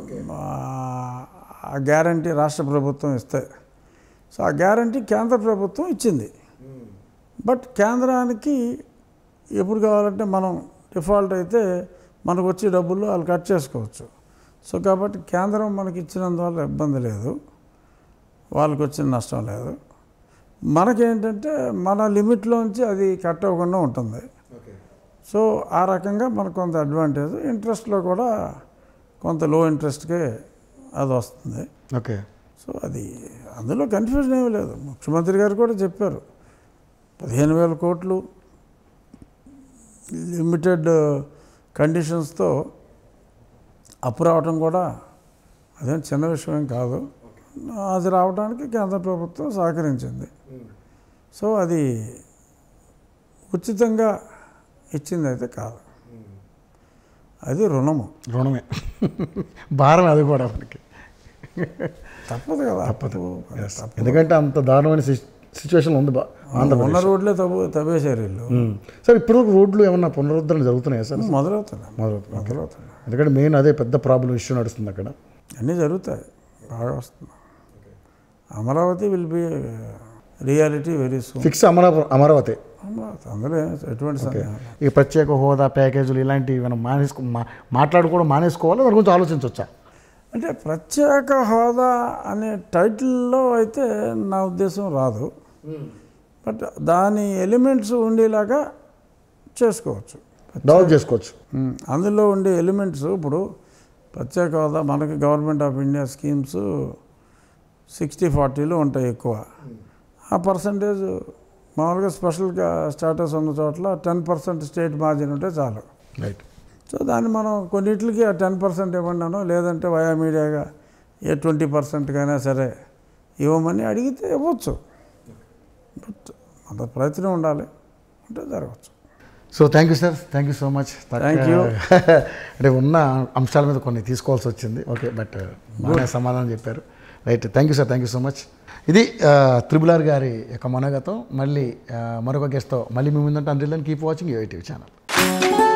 ఆ గ్యారంటీ రాష్ట్ర ప్రభుత్వం ఇస్తే, సో ఆ గ్యారంటీ కేంద్ర ప్రభుత్వం ఇచ్చింది. బట్ కేంద్రానికి ఎప్పుడు కావాలంటే మనం డిఫాల్ట్ అయితే మనకు వచ్చే డబ్బులు వాళ్ళు కట్ చేసుకోవచ్చు. సో కాబట్టి కేంద్రం మనకి ఇచ్చినందువల్ల ఇబ్బంది లేదు, వాళ్ళకి వచ్చిన నష్టం లేదు. మనకేంటంటే మన లిమిట్లోంచి అది కట్ అవ్వకుండా ఉంటుంది. సో ఆ రకంగా మనకు కొంత అడ్వాంటేజ్. ఇంట్రెస్ట్లో కూడా కొంత లో ఇంట్రెస్ట్కే అది వస్తుంది. ఓకే, సో అది అందులో కన్ఫ్యూజన్ ఏమీ లేదు. ముఖ్యమంత్రి గారు కూడా చెప్పారు పదిహేను వేల కోట్లు లిమిటెడ్ కండిషన్స్తో అప్పు రావటం కూడా అదేం చిన్న విషయం కాదు. అది రావడానికి కేంద్ర ప్రభుత్వం సహకరించింది. సో అది ఉచితంగా ఇచ్చింది అయితే కాదు, అది రుణము. రుణమే భారం, అది కూడా మనకి తప్పదు కదా. తప్పదు, ఎందుకంటే అంత దారుణమైన సిచ్యువేషన్ ఉంది. ఉన్న రోడ్లే తవ్వు తవ్వేశారు వీళ్ళు. సార్ ఇప్పుడు రోడ్లు ఏమన్నా పునరుద్ధరణ జరుగుతున్నాయా సార్? మొదలవుతున్నాయి మొదలవుతున్నాయి మొదలవుతున్నాయి ఎందుకంటే మెయిన్ అదే పెద్ద ప్రాబ్లం ఇష్యూ నడుస్తుంది అక్కడ. అన్నీ జరుగుతాయి, బాగా వస్తుంది. Amaravati will be reality very soon. Fix Amaravati Amaravati Amaravati అందులో ఎటువంటి సందేహం. ఈ ప్రత్యేక హోదా ప్యాకేజీలు ఇలాంటివి మనం మానేసుకో మాట్లాడుకోవడం మానేసుకోవాలి, దాని గురించి ఆలోచించవచ్చా? అంటే ప్రత్యేక హోదా అనే టైటిల్లో అయితే నా ఉద్దేశం రాదు. బట్ దాని ఎలిమెంట్స్ ఉండేలాగా చేసుకోవచ్చు, డెవలప్ చేసుకోవచ్చు. అందులో ఉండే ఎలిమెంట్స్ ఇప్పుడు ప్రత్యేక హోదా మనకి government of India schemes sixty ఫార్టీలో ఉంటాయి ఎక్కువ. ఆ పర్సంటేజ్ మామూలుగా స్పెషల్గా స్టాటస్ ఉన్న చోట్ల టెన్ పర్సెంట్ స్టేట్ మార్జిన్ ఉంటే చాలు. రైట్. సో దాన్ని మనం కొన్నిటికి ఆ టెన్ పర్సెంట్ ఇవ్వన్నాను, లేదంటే వయా మీడియాగా ఏ ట్వంటీ పర్సెంట్కైనా సరే ఇవ్వమని అడిగితే ఇవ్వచ్చు. బట్ అంత ప్రయత్నం ఉండాలి, ఉంటే జరగవచ్చు. So thank you sir, thank you so much. Thank you. అంటే ఉన్న అంశాల మీద కొన్ని తీసుకోవాల్సి వచ్చింది, ఓకే, బట్ బాగా సమాధానం చెప్పారు. Right, thank you sir, thank you so much. ఇది త్రిబుల్ ఆర్ గారి యొక్క మనోగతం. మళ్ళీ మరొక గెస్ట్తో మళ్ళీ మీ ముందుంటే until then keep watching UITV channel.